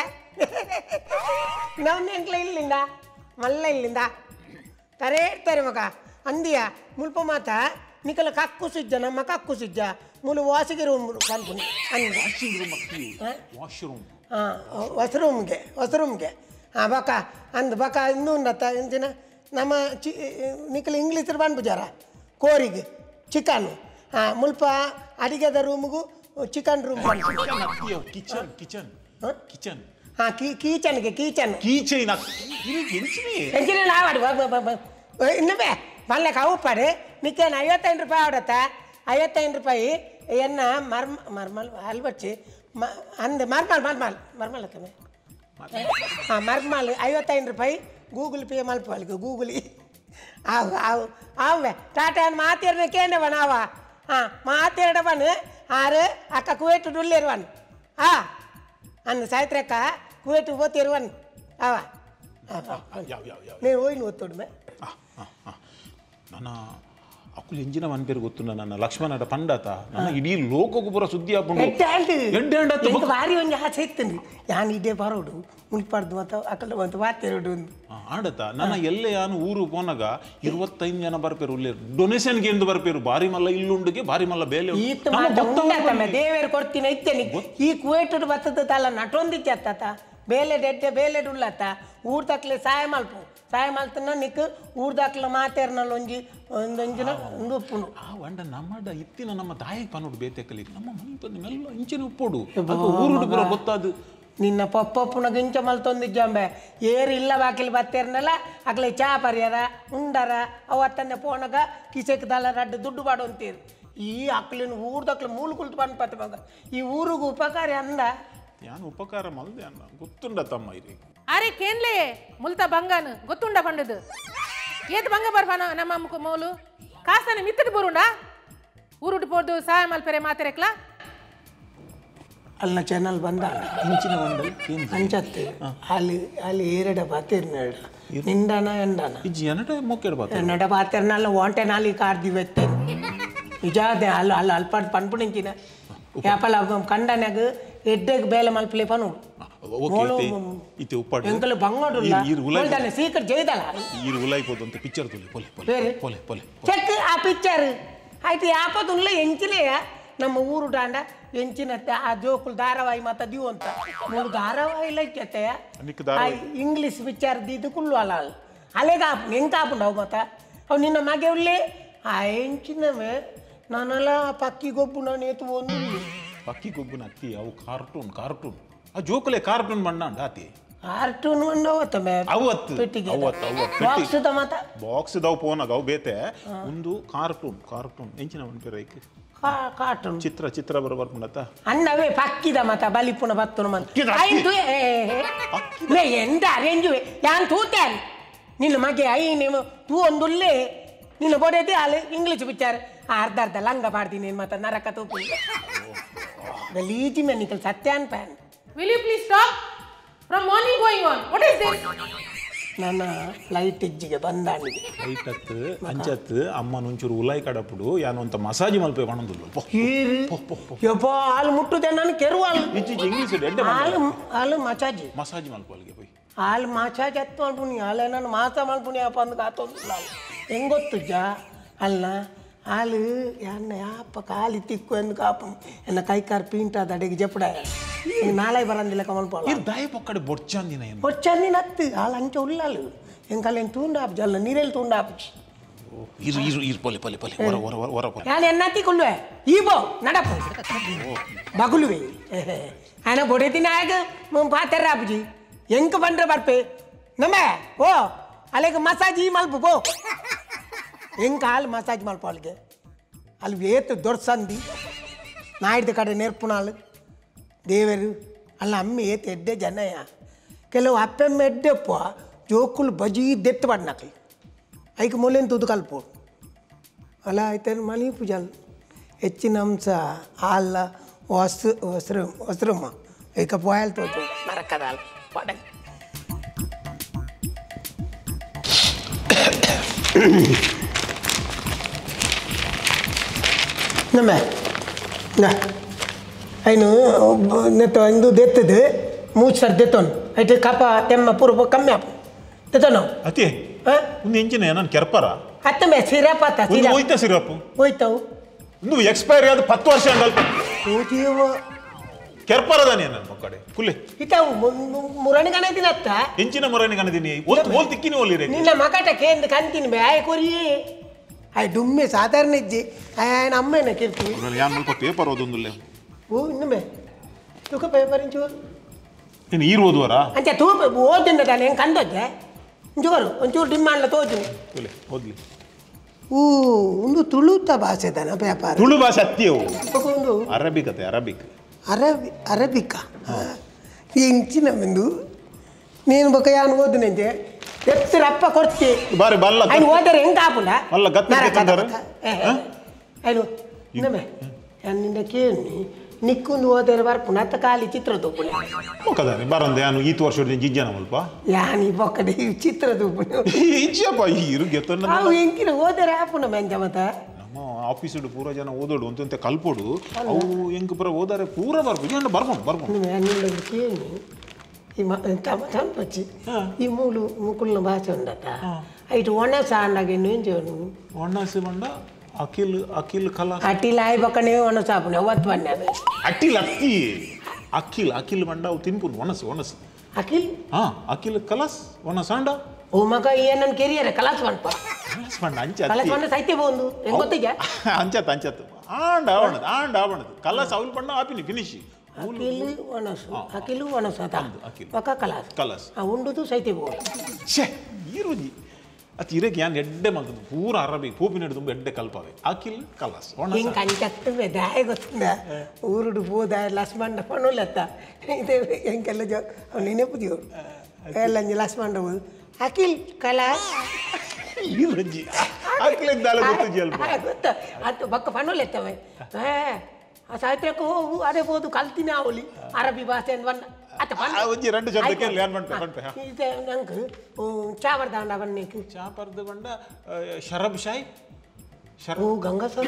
ನಾವು ಎಂಕ್ಲ ಇಲ್ಲಿಂದ ಮಲ್ಲ ಇಲ್ಲಿಂದ ತರೇ ಇರ್ತಾರೆ ಮಗ ಅಂದಿಯ ಮುಲ್ಪ ಮಾತ ನಿಕಲ ಕಕ್ಕು ಸಿಜ್ಜ ನಮ್ಮ ಕಕ್ಕು ಸಿಜ್ಜ ಮುಲು ವಾಸಿಗೆ ರೂಮ್ ಕನ್ಪುನಿ ವಾಶ್ರೂಮ್ ಹಾಂ ಹೊಸ ರೂಮ್ಗೆ ಹೊಸ ರೂಮ್ಗೆ ಹಾಂ ಬಕ ಅಂದ್ ಬಕ ಇನ್ನೂ ಉಂಡತ್ತ ಎಂಚಿನ ನಮ್ಮ ಚಿ ನಿಕಲ ಇಂಗ್ಲೀಷರು ಬಂದ್ಬಿಜಾರ ಕೋರಿಗೆ ಚಿಕನ್ನು ಹಾಂ ಮುಲ್ಪ ಅಡಿಗೆದ ರೂಮ್ಗೂ chicken room kitchen kitchen kitchen ಹಾಂ ಕೀ ಕೀಚನ್ಗೆ ಕೀಚನ್ ಕೀಚೈನ ಎಂಚಿನ ನಾವಾಡು ಇನ್ನವೇ ಮಲ್ಲೆಕ ಅವು ಪಡೆ ನಿಕ್ಕೇನು ಐವತ್ತೈದು ರೂಪಾಯಿ ಆಡತ್ತ ಐವತ್ತೈದು ರೂಪಾಯಿ ಎನ್ನ ಮರ್ಮ ಮರ್ಮಲ್ ಅಲ್ಲಿ ಬಚ್ಚಿ ಮ ಅಂದೆ ಮರ್ಮಲ್ ಮರ್ಮಲ್ ಮರ್ಮಲ್ ಅತ್ತವೆ ಹಾಂ ಮರ್ಮಲ್ ಐವತ್ತೈದು ರೂಪಾಯಿ ಗೂಗಲ್ ಪೇ ಮಲ್ಪ ಅಲ್ಲಿಗೆ ಗೂಗಲಿ ಅವು ಅವು ಅವೇ ಟಾಟಾ ಮಾತೇರ್ನ ಕೇಂದ್ರ ನಾವ ಹಾಂ ಮಾತೇರಡ ಬನ್ ಆರು ಅಕ್ಕ ಕುವೇಟು ಡುಲ್ಲಿರುವನ್ ಹಾಂ ಅನ್ನ ಸಾಯ್ತ್ರಕ್ಕ ಕುವೇಟು ಓದ್ತಿರುವನ್ ಅವ ನೀವು ಹೋಯ್ನು ಓದ್ತೊಡ್ಮೆ ನನ್ನ ಅಕ್ಕುಲು ಎಂಜಿನ ಮನ್ ಪೇರು ಗೊತ್ತು ನನ್ನ ಲಕ್ಷ್ಮಣಡ ಪಂಡತ ನನ್ನ ಇಡೀ ಲೋಕಕ್ಕೂ ಪೂರ ಸುದ್ದಿ ಹಾಕೊಂಡು ಭಾರಿ ಒಂದು ಆಸೆ ಇತ್ತಂದ್ರಿ ಯಾನ್ ಇದೇ ಬರೋಡು ಮುಲ್ಪಾಡ್ದು ಮತ್ತು ಅಕ್ಕಲ್ ಬಂತು ವಾತೆರಡು ಒಂದು ಆಡತ ನನ್ನ ಎಲ್ಲೇ ಯಾನು ಊರು ಪೋನಾಗ ಇರುವತ್ತೈದು ಜನ ಬರ್ಪೇರು ಉಳ್ಳೇರು ಡೊನೇಷನ್ಗೆ ಎಂದು ಬರ್ಪೇರು ಬಾರಿ ಮಲ್ಲ ಇಲ್ಲುಂಡಿಗೆ ಬಾರಿ ಮಲ್ಲ ಬೇಲೆ ದೇವೇರು ಕೊಡ್ತೀನಿ ಇತ್ತೇನೆ ಈ ಕುವೇಟು ಬರ್ತದ ತಲ್ಲ ನಟೊಂದಿಚ್ಚ ಅತ್ತ ಬೇಲೆ ಡೆಡ್ಡೆ ಬೇಲೆ ಡುಳ್ಳತ್ತ ಊರ್ ತಕ್ಲೆ ಸಹಾಯ ಮಲ್ಪು ಸಹಾಯ ಮಲ್ತನ ನಿಕ್ ಊರ್ ದಾಕ್ಲ ಮಾತೇರ್ನಲ್ಲಿ ಒಂಜಿ ಒಂದೊಂಜಿನ ಒಂದು ಉಪ್ಪುನು ಆ ವಂಡ ನಮ್ಮಡ ಇತ್ತಿನ ನಮ್ಮ ತಾಯಿಗೆ ಪನ್ನೋಡು ಬೇತೆಕಲಿ ನಮ್ಮ ಮಲ್ಪದ ಮೆಲ್ಲ ಇಂಚಿನ ಉಪ್ಪೋಡು ಊರುಡು ಪೂರ ಗೊತ್ತಾದು ನಿನ್ನ ಪಪ್ಪಪ್ಪನ ಗಿಂಚ ಮಲ್ತೊಂದಿಜ್ಜಂಬೆ ಏರು ಇಲ್ಲ ಬಾಕಿಲಿ ಬತ್ತೇರ್ನಲ್ಲ ಅಕ್ಲೆ ಚಾ ಪರಿಯರ ಉಂಡರ ಅವತ್ತನ್ನೇ ಪೋಣಗ ಕಿಸೆಕ್ ದಲ್ಲ ರಡ್ಡು ದುಡ್ಡು ಬಾಡು ಅಂತೀರು ಈ ಅಕ್ಲಿನ ಊರ್ದಕ್ಲ ಮೂಲು ಕುಲ್ತು ಬಂದು ಪತ್ತೆ ಮಗ ಈ ಊರಿಗೂ ಉಪಕಾರಿ ಅಂದ ಯಾನು ಉಪಕಾರ ಮಲ್ದೆ ಅನ್ನ ಗೊತ್ತುಂಡ ತಮ್ಮ ಇರಿ ಅರೆ ಕೇನ್ಲೆ ಮುಲ್ತ ಬಂಗಾನ ಗೊತ್ತುಂಡ ಪಂಡದು ಏತ್ ಬಂಗ ಬರ್ಫಾನ ನಮ್ಮ ಮೌಲು ಕಾಸ್ತಾನೆ ಮಿತ್ತದು ಬರುಂಡ ಊರುಟ್ಟು ಪೋದು ಸಹಾಯ ಮಲ್ಪೆರೆ ಮಾತೆರೆಕ್ಲ ಅಲ್ಲ ಚಾನಲ್ ಬಂದ ಇಂಚಿನ ಒಂಡಲ್ ಏನು ಅಂಚತ್ತೆ ಅಲ್ಲಿ ಅಲ್ಲಿ ಏರಡ ಪಾತಿರ್ನಾಡ ನಿಂಡನ ಎಂಡನ ಇಜ್ಜಿ ಎನಟ ಮೊಕ್ಕೆಡ ಬಾತ ನಡ ಪಾತಿರ್ನಲ್ಲ ಒಂಟೆ ನಾಲಿ ಕಾರ್ದಿ ಬೆತ್ತೆ ನಿಜ ಅದೇ ಅಲ್ಲ ಅಲ್ಲ ಅಲ್ಪ ಪನ್ಪುಣಿಂಚಿನ ಯಾಪಲ ಕಂಡನಾಗ ಎಡ್ಡೆಗೆ ಬೇಲೆ ಮಲ್ಪಲೆ ಪನು ಓಕೆ ಇತೆ ಉಪ್ಪಾಡು ಎಂಕಲು ಬಂಗೋಡುಲ್ಲ ಹೋಲ್ದಾನೆ ಸೀಕ್ರೆಟ್ ಜೈದಲ್ಲ ಈರು ಉಲಾಯ್ಬೋದು ಅಂತ ಪಿಕ್ಚರ್ ತುಲಿ ಪೊಲೆ ಬೇರೆ ಪೊಲೆ ಪೊಲೆ ಚೆಕ್ ಆ ಪಿಕ್ಚರ್ ಆಯ್ತು ಯಾಪದುಲ್ಲ ಎಂಚಿಲೆಯ ನಮ್ಮ ಊರು ದಾಂಡ ಎಂಚಿನ ಆ ಜೋಕುಲು ಧಾರಾವಾಹಿ ಮಾತ ದಿವು ಅಂತ ಮೂರು ಧಾರಾವಾಹಿ ಲೈಕ್ಯತೆ ಇಂಗ್ಲಿಷ್ ಪಿಕ್ಚರ್ ದಿದ್ದು ಕುಳ್ಳು ಅಲ್ಲ ಅಲೆಗ ಹೆಂಗೆ ಆಪುಂಡು ಅವು ಮತ್ತ ಅವು ನಿನ್ನ ಮಗೆ ಉಳ್ಳಿ ಆ ಎಂಚಿನವೇ ನಾನೆಲ್ಲ ಪಕ್ಕಿ ಗೊಬ್ಬು ನಾನು ಎತ್ತು ಒಂದು ಪಕ್ಕಿ ಗೊಬ್ಬುನ ಅತ್ತಿ ಅವು ಕಾರ್ಟೂನ್ ಕಾರ್ಟೂನ್ ಆ ಜೋಕುಲೆ ಕಾರ್ಟೂನ್ ಬಣ್ಣ ಆತಿ ಕಾರ್ಟೂನ್ ಒಂದು ಅವತ್ತ ಮೇ ಅವತ್ತು ಪೆಟ್ಟಿಗೆ ಅವತ್ತು ಅವತ್ತು ಬಾಕ್ಸ್ ಮತ ಬಾಕ್ಸ್ ದವ್ ಫೋನಾಗ ಅವು ಬೇತೆ ಒಂದು ಕಾರ್ಟೂನ್ ಕಾರ್ಟೂನ್ ಎಂಚಿನ ಒಂದು ರೈಕ್ ಕಾರ್ಟೂನ್ ಚಿತ್ರ ಚಿತ್ರ ಬರ ಬರ್ಕೊಂಡತ್ತ ಅನ್ನವೇ ಪಕ್ಕಿದ ಮತ ಬಲಿಪುಣ ಬತ್ತುನ ಮತ ಆಯ್ತು ಮೇ ಎಂದ ಅರೇಂಜುವೆ ಯಾನ್ ತೂತೇನ್ ನಿನ್ನ ಮಗೆ ಐ ನೀವು ತೂ ಒಂದುಲ್ಲೇ ನಿನ್ನ ಬೋಡೈತಿ ಅಲ್ಲಿ ಇಂಗ್ಲೀಷ್ ಪಿಕ್ಚರ್ ಅರ್ಧ ಅರ್ಧ ಲಂಗ ಪಾಡ್ತೀನಿ ಮತ ನರಕ ತೂಪು ಗಲೀಜಿ ಮೆನಿಕಲ್ ಸತ್ಯಾನ್ ಪ್ಯಾನ್ Will you please stop? From morning going on. What is this? ನನ್ನ ಲೈಟ್ ಇಜ್ಜಿಗೆ ಬಂದಾಣಿಗೆ ಲೈಟ್ ಹತ್ತು ಅಂಚತ್ತು ಅಮ್ಮ ಒಂಚೂರು ಉಲಾಯಿ ಕಡಪುಡು ಯಾನು ಅಂತ ಮಸಾಜ್ ಮಲ್ಪೆ ಕಾಣೋದಿಲ್ಲ ಯಪ್ಪ ಹಾಲು ಮುಟ್ಟುದೆ ನಾನು ಕೆರುವ ಇಜ್ಜಿ ಇಂಗ್ಲೀಷ್ ಎಡ್ಡೆ ಹಾಲು ಹಾಲು ಮಸಾಜಿ ಮಸಾಜ್ ಮಲ್ಪಲ್ಗೆ ಹೋಯ್ ಹಾಲು ಮಸಾಜ್ ಎತ್ತು ಮಾಡ್ಬಿಣಿ ಹಾಲೆ ನಾನು ಮಾಸ ಮಾಡ್ಬಿಣಿ ಅಪ್ಪ ಅಂದ್ ಕಾತೋದಿಲ್ಲ ಹೆಂಗೆ ಗೊತ್ತು ಜಾ ಅಲ್ಲ ಹಾಲು ಯಾನ ಯಾಪ ಕಾಲಿ ತಿಕ್ಕು ಎಂದು ಕಾಪು ಎನ್ನ ಕೈ ಕಾರ್ ಪೀಂಟ ಅಡಿಗೆ ಜಪ್ಪಡ ನಾಳೆ ಬರಂದಿಲ್ಲ ಕಮಲ್ಪಾಲ ಇರ್ ದಾಯ ಪಕ್ಕಡೆ ಬೊಚ್ಚಂದಿನ ಏನು ಬೊಚ್ಚಂದಿನ ಹತ್ತು ಹಾಲು ಅಂಚೆ ಉಳ್ಳಾಲು ಎಂಕಲ್ಲ ಏನು ತೂಂಡ ಆಪ್ ಜಲ್ಲ ನೀರಲ್ಲಿ ತೂಂಡ ಆಪ್ ಇರು ಇರು ಇರು ಪೊಲೆ ಪೊಲೆ ಪೊಲೆ ಹೊರ ಹೊರ ಹೊರ ಹೊರ ಪೊಲೆ ಯಾನು ಎನ್ನತ್ತಿ ಕೊಳ್ಳುವೆ ಈ ಬೋ ನಡಪು ಬಗುಲುವೆ ಆನ ಬೊಡೆದಿನ ಆಗ ಪಾತೆರ ಆಪುಜಿ ಎಂಕ ಬಂದ್ರೆ ಬರ್ಪೆ ನಮ್ಮೆ ಓ ಅಲ್ಲಿಗೆ ಮಸಾಜ್ ಈ ಮಲ್ಪು ಬೋ ಹೆಂಗೆ ಹಾಲು ಮಸಾಜ್ ಮಲ್ಪ ಅಲ್ಲಿಗೆ ಅಲ್ಲಿ ಏತು ದೊಡ್ಡ ಸಂದಿ ನಾಯ್ದ ಕಡೆ ನೆರ್ಪುನಾಳು ದೇವರು ಅಲ್ಲ ಅಮ್ಮ ಏತು ಎಡ್ಡೆ ಜನಯ ಕೆಲವು ಅಪ್ಪೆಮ್ಮ ಎಡ್ಡೆಪ್ಪ ಜೋಕುಲು ಬಜಿ ದೆತ್ತು ಬಣ್ಣಕಿ ಐಕೆ ಮೊಲೆನ್ ತುದು ಕಲ್ಪು ಅಲ್ಲ ಆಯ್ತು ಮಲಿ ಪೂಜಲ್ ಹೆಚ್ಚಿನ ಅಂಶ ಹಾಲ ಹೊಸ ಹೊಸ್ರು ಹೊಸ್ರಮ್ಮ ಐಕ ಪೋಯಲ್ ತೋತು ನರಕದ ಹಾಲು ಪಡ ನಮ್ಮೆ ನಾ ಐನು ನೆತ್ತ ಇಂದು ದೆತ್ತದು ಮೂರು ಸರ್ ದೆತ್ತೋನು ಐಟು ಕಪ ತೆಮ್ಮ ಪೂರ್ವ ಕಮ್ಮಿ ಆಪ ದೆತ್ತೋನು ಅತಿ ಒಂದು ಎಂಚಿನ ನಾನು ಕೆರ್ಪರ ಹತ್ತ ಮೇ ಸಿರಪ್ ಆತ ಒಂದು ಹೋಯ್ತಾ ಸಿರಪ್ ಹೋಯ್ತಾವು ಒಂದು ಎಕ್ಸ್ಪೈರಿ ಆದ ಹತ್ತು ವರ್ಷ ಅಂದಲ್ಪ ಓದಿಯವ ಕೆರ್ಪರದಾನೆ ನನ್ನ ಕಡೆ ಕುಲ್ಲೆ ಇತಾವು ಮುರಣಿ ಕಣದಿನ ಅತ್ತ ಎಂಚಿನ ಮುರಣಿ ಕಣದಿನಿ ಓಲ್ ಓಲ್ ತಿಕ್ಕಿನಿ ಓಲಿರೆ ನಿನ್ನ ಮಕಟ ಕೇಂದ್ರ ಕಂತೀನಿ ಬೇ ಆಯ್ ಕೊರಿಯೇ ಆಯ್ ಡುಮ್ಮೆ ಸಾಧಾರಣ ಇಜ್ಜಿ ಆಯ್ ಅಮ್ಮನ ಕಿರ್ತೀವಿ ಯಾನ್ ಸ್ವಲ್ಪ ಪೇಪರ್ ಓದೊಂದುಲ್ಲೆ ಓ ಇನ್ನೊಮ್ಮೆ ತೂಕ ಪೇಪರ್ ಇಂಚೂರು ಏನು ಈರು ಓದುವರ ಅಂಚ ತೂಕ ಓದಿನ ತಾನೆ ಹೆಂಗೆ ಕಂದೊಜ್ಜೆ ಒಂಚೂರು ಒಂಚೂರು ಡಿಮ್ಮಾಂಡ್ಲ ತೋಜು ಕುಲ್ಲೆ ಓದ್ಲಿ ಓ ಒಂದು ತುಳುತ ಭಾಷೆ ತಾನ ಪೇಪರ್ ತುಳು ಭಾಷೆ ಅತ್ತಿಯವು ಒಂದು ಅರಬಿಕ್ ಅತ್ತೆ ಅರಬಿಕ್ ಅರಬಿ ಅರಬಿಕ ಎಂಚಿನ ಬಂದು ನೀನು ಬೊಕ್ಕ ಯಾನು ಓದಿನಂತೆ ಎತ್ತರಪ್ಪ ಕೊಡ್ತಿ ಬಾರಿ ಬಲ್ಲ ఆయన ఓదరు ఏం కాకుండా వల్ల గత్తి గత్తింటారు ఆయన ಇನ್ನೊಮ್ಮೆ ನಿನ್ನ ಕೇಳಿ ನಿಕ್ಕೊಂದು ಓದರ ಬರ್ಪು ನತ್ತ ಖಾಲಿ ಚಿತ್ರ ತೂಪುಣೆ ಕದಾನೆ ಬರಂದೆ ನಾನು ಈತ ವರ್ಷ ಜಿಜ್ಜನ ಮಲ್ಪ ಯಾನಿ ಬೊಕ್ಕಡೆ ಚಿತ್ರ ತೂಪುಣೆ ಇಜ್ಜಪ್ಪ ಈರು ಗೆತ್ತನ್ನ ಅವು ಎಂಕಿನ ಓದರ ಆಪುಣ ಮೆಂಜ ಮತ ನಮ್ಮ ಆಫೀಸಡು ಪೂರ ಜನ ಓದೋಡು ಅಂತ ಕಲ್ಪೋಡು ಅವು ಎಂಕ್ ಪೂರ ಓದಾರೆ ಪೂರ ಬರ್ಬು ಜನ ಬರ್ಬೋದು ಬರ್ಬೋದು ನಿನ್ನ ಕೇಳಿ ಈ ತಂಪಚ್ಚಿ ಈ ಮೂಲು ಮುಕುಲ್ನ ಭಾಷೆ ಉಂಡತ್ತ ಐಟು ಒಣಸ ಅಂಡಾಗ ನೇಂಜೋನು ಒಣಸಿ ಬಂಡ ಅಖಿಲ್ ಅಖಿಲ್ ಕಲಾ ಅಟ್ಟಿಲ ಆಯ್ ಬಕ್ಕನೆ ಒಣಸ ಆಪುಣೆ ಅವತ್ತು ಬಣ್ಣದ ಅಟ್ಟಿಲ್ ಅತ್ತಿ ಅಖಿಲ್ ಅಖಿಲ್ ಬಂಡ ಅವು ತಿನ್ಪುನು ಒಣಸು ಒಣಸು ಅಖಿಲ್ ಹಾ ಅಖಿಲ್ ಕಲಾಸ್ ಒಣಸ ಅಂಡ ಓ ಮಗ ಏನನ್ ಕೆರಿಯರ ಕಲಾಸ್ ಬಂಡ್ಪ ಕಲಾಸ್ ಬಂಡ ಅಂಚ ಕಲಾಸ್ ಬಂಡ ಸೈತೆ ಬಂದು ಹೆಂಗ್ ಗೊತ್ತಿಗೆ ಅಂಚತ್ ಅಂಚತ್ ಆಂಡ ಅವಣದು ಆಂಡ ಅವಣದು ಕಲಾಸ್ ಅವಲ್ ಬಂಡ ಆಪಿನಿ ಫಿನಿಶ್ ಅಖಿಲು ಒಣಸು ಅಖಿಲು ಒಣಸದ ಅಖಿಲ್ ಪಕ್ಕ ಕಲಾಸ್ ಕಲಾಸ್ ಆ ಉಂಡುದು ಸೈತೆ ಬೋದು ಛೇ ಈರುಜಿ ಅತ್ ಇರಕ್ಕೆ ಯಾನ್ ಎಡ್ಡೆ ಮಲ್ತದ್ದು ಪೂರ ಅರಬಿ ಪೂಪಿನ ತುಂಬ ಎಡ್ಡೆ ಕಲ್ಪವೆ ಅಖಿಲ್ ಕಲಾಸ್ ಹಿಂಗೆ ಕಂಚಕ್ತವೆ ದಾಯ ಗೊತ್ತಿಂದ ಊರುಡು ಪೋದ ಲಸ್ಮಂಡ ಪಣುಲೆತ್ತ ಇದು ಹೆಂಗೆಲ್ಲ ಜೋ ಅವ್ನು ನೆನಪುದಿಯೋ ಎಲ್ಲ ಲಸ್ಮಂಡ ಹೋದು ಅಖಿಲ್ ಕಲಾಸ್ ಈರುಜಿ ಅಖಿಲ್ ಇದ್ದಾಲ ಗೊತ್ತು ಜಲ್ಪ ಗೊತ್ತ ಅದು ಬಕ್ಕ ಪಣುಲೆತ್ತವೆ ಹಾ ಆ ಸಾಹಿತ್ಯಕ್ಕೆ ಹೋಗು ಅದೇ ಬೋದು ಕಲ್ತಿನ ಅವಳಿ ಅರಬಿ ಭಾಷೆ ವನ್ನ ಅತ್ತ ಒಂಜಿ ಎರಡು ಶಬ್ದ ಕೇಳಿ ಏನ್ ಮಾಡ್ತೆ ಮಾಡ್ತೆ ಇದು ನಂಗೆ ಚಾ ಬರ್ದಾಂಡ ಬನ್ನೇಕು ಚಾ ಪರ್ದು ಬಂಡ ಶರಬ್ ಶಾಯ್ ಓ ಗಂಗಸರ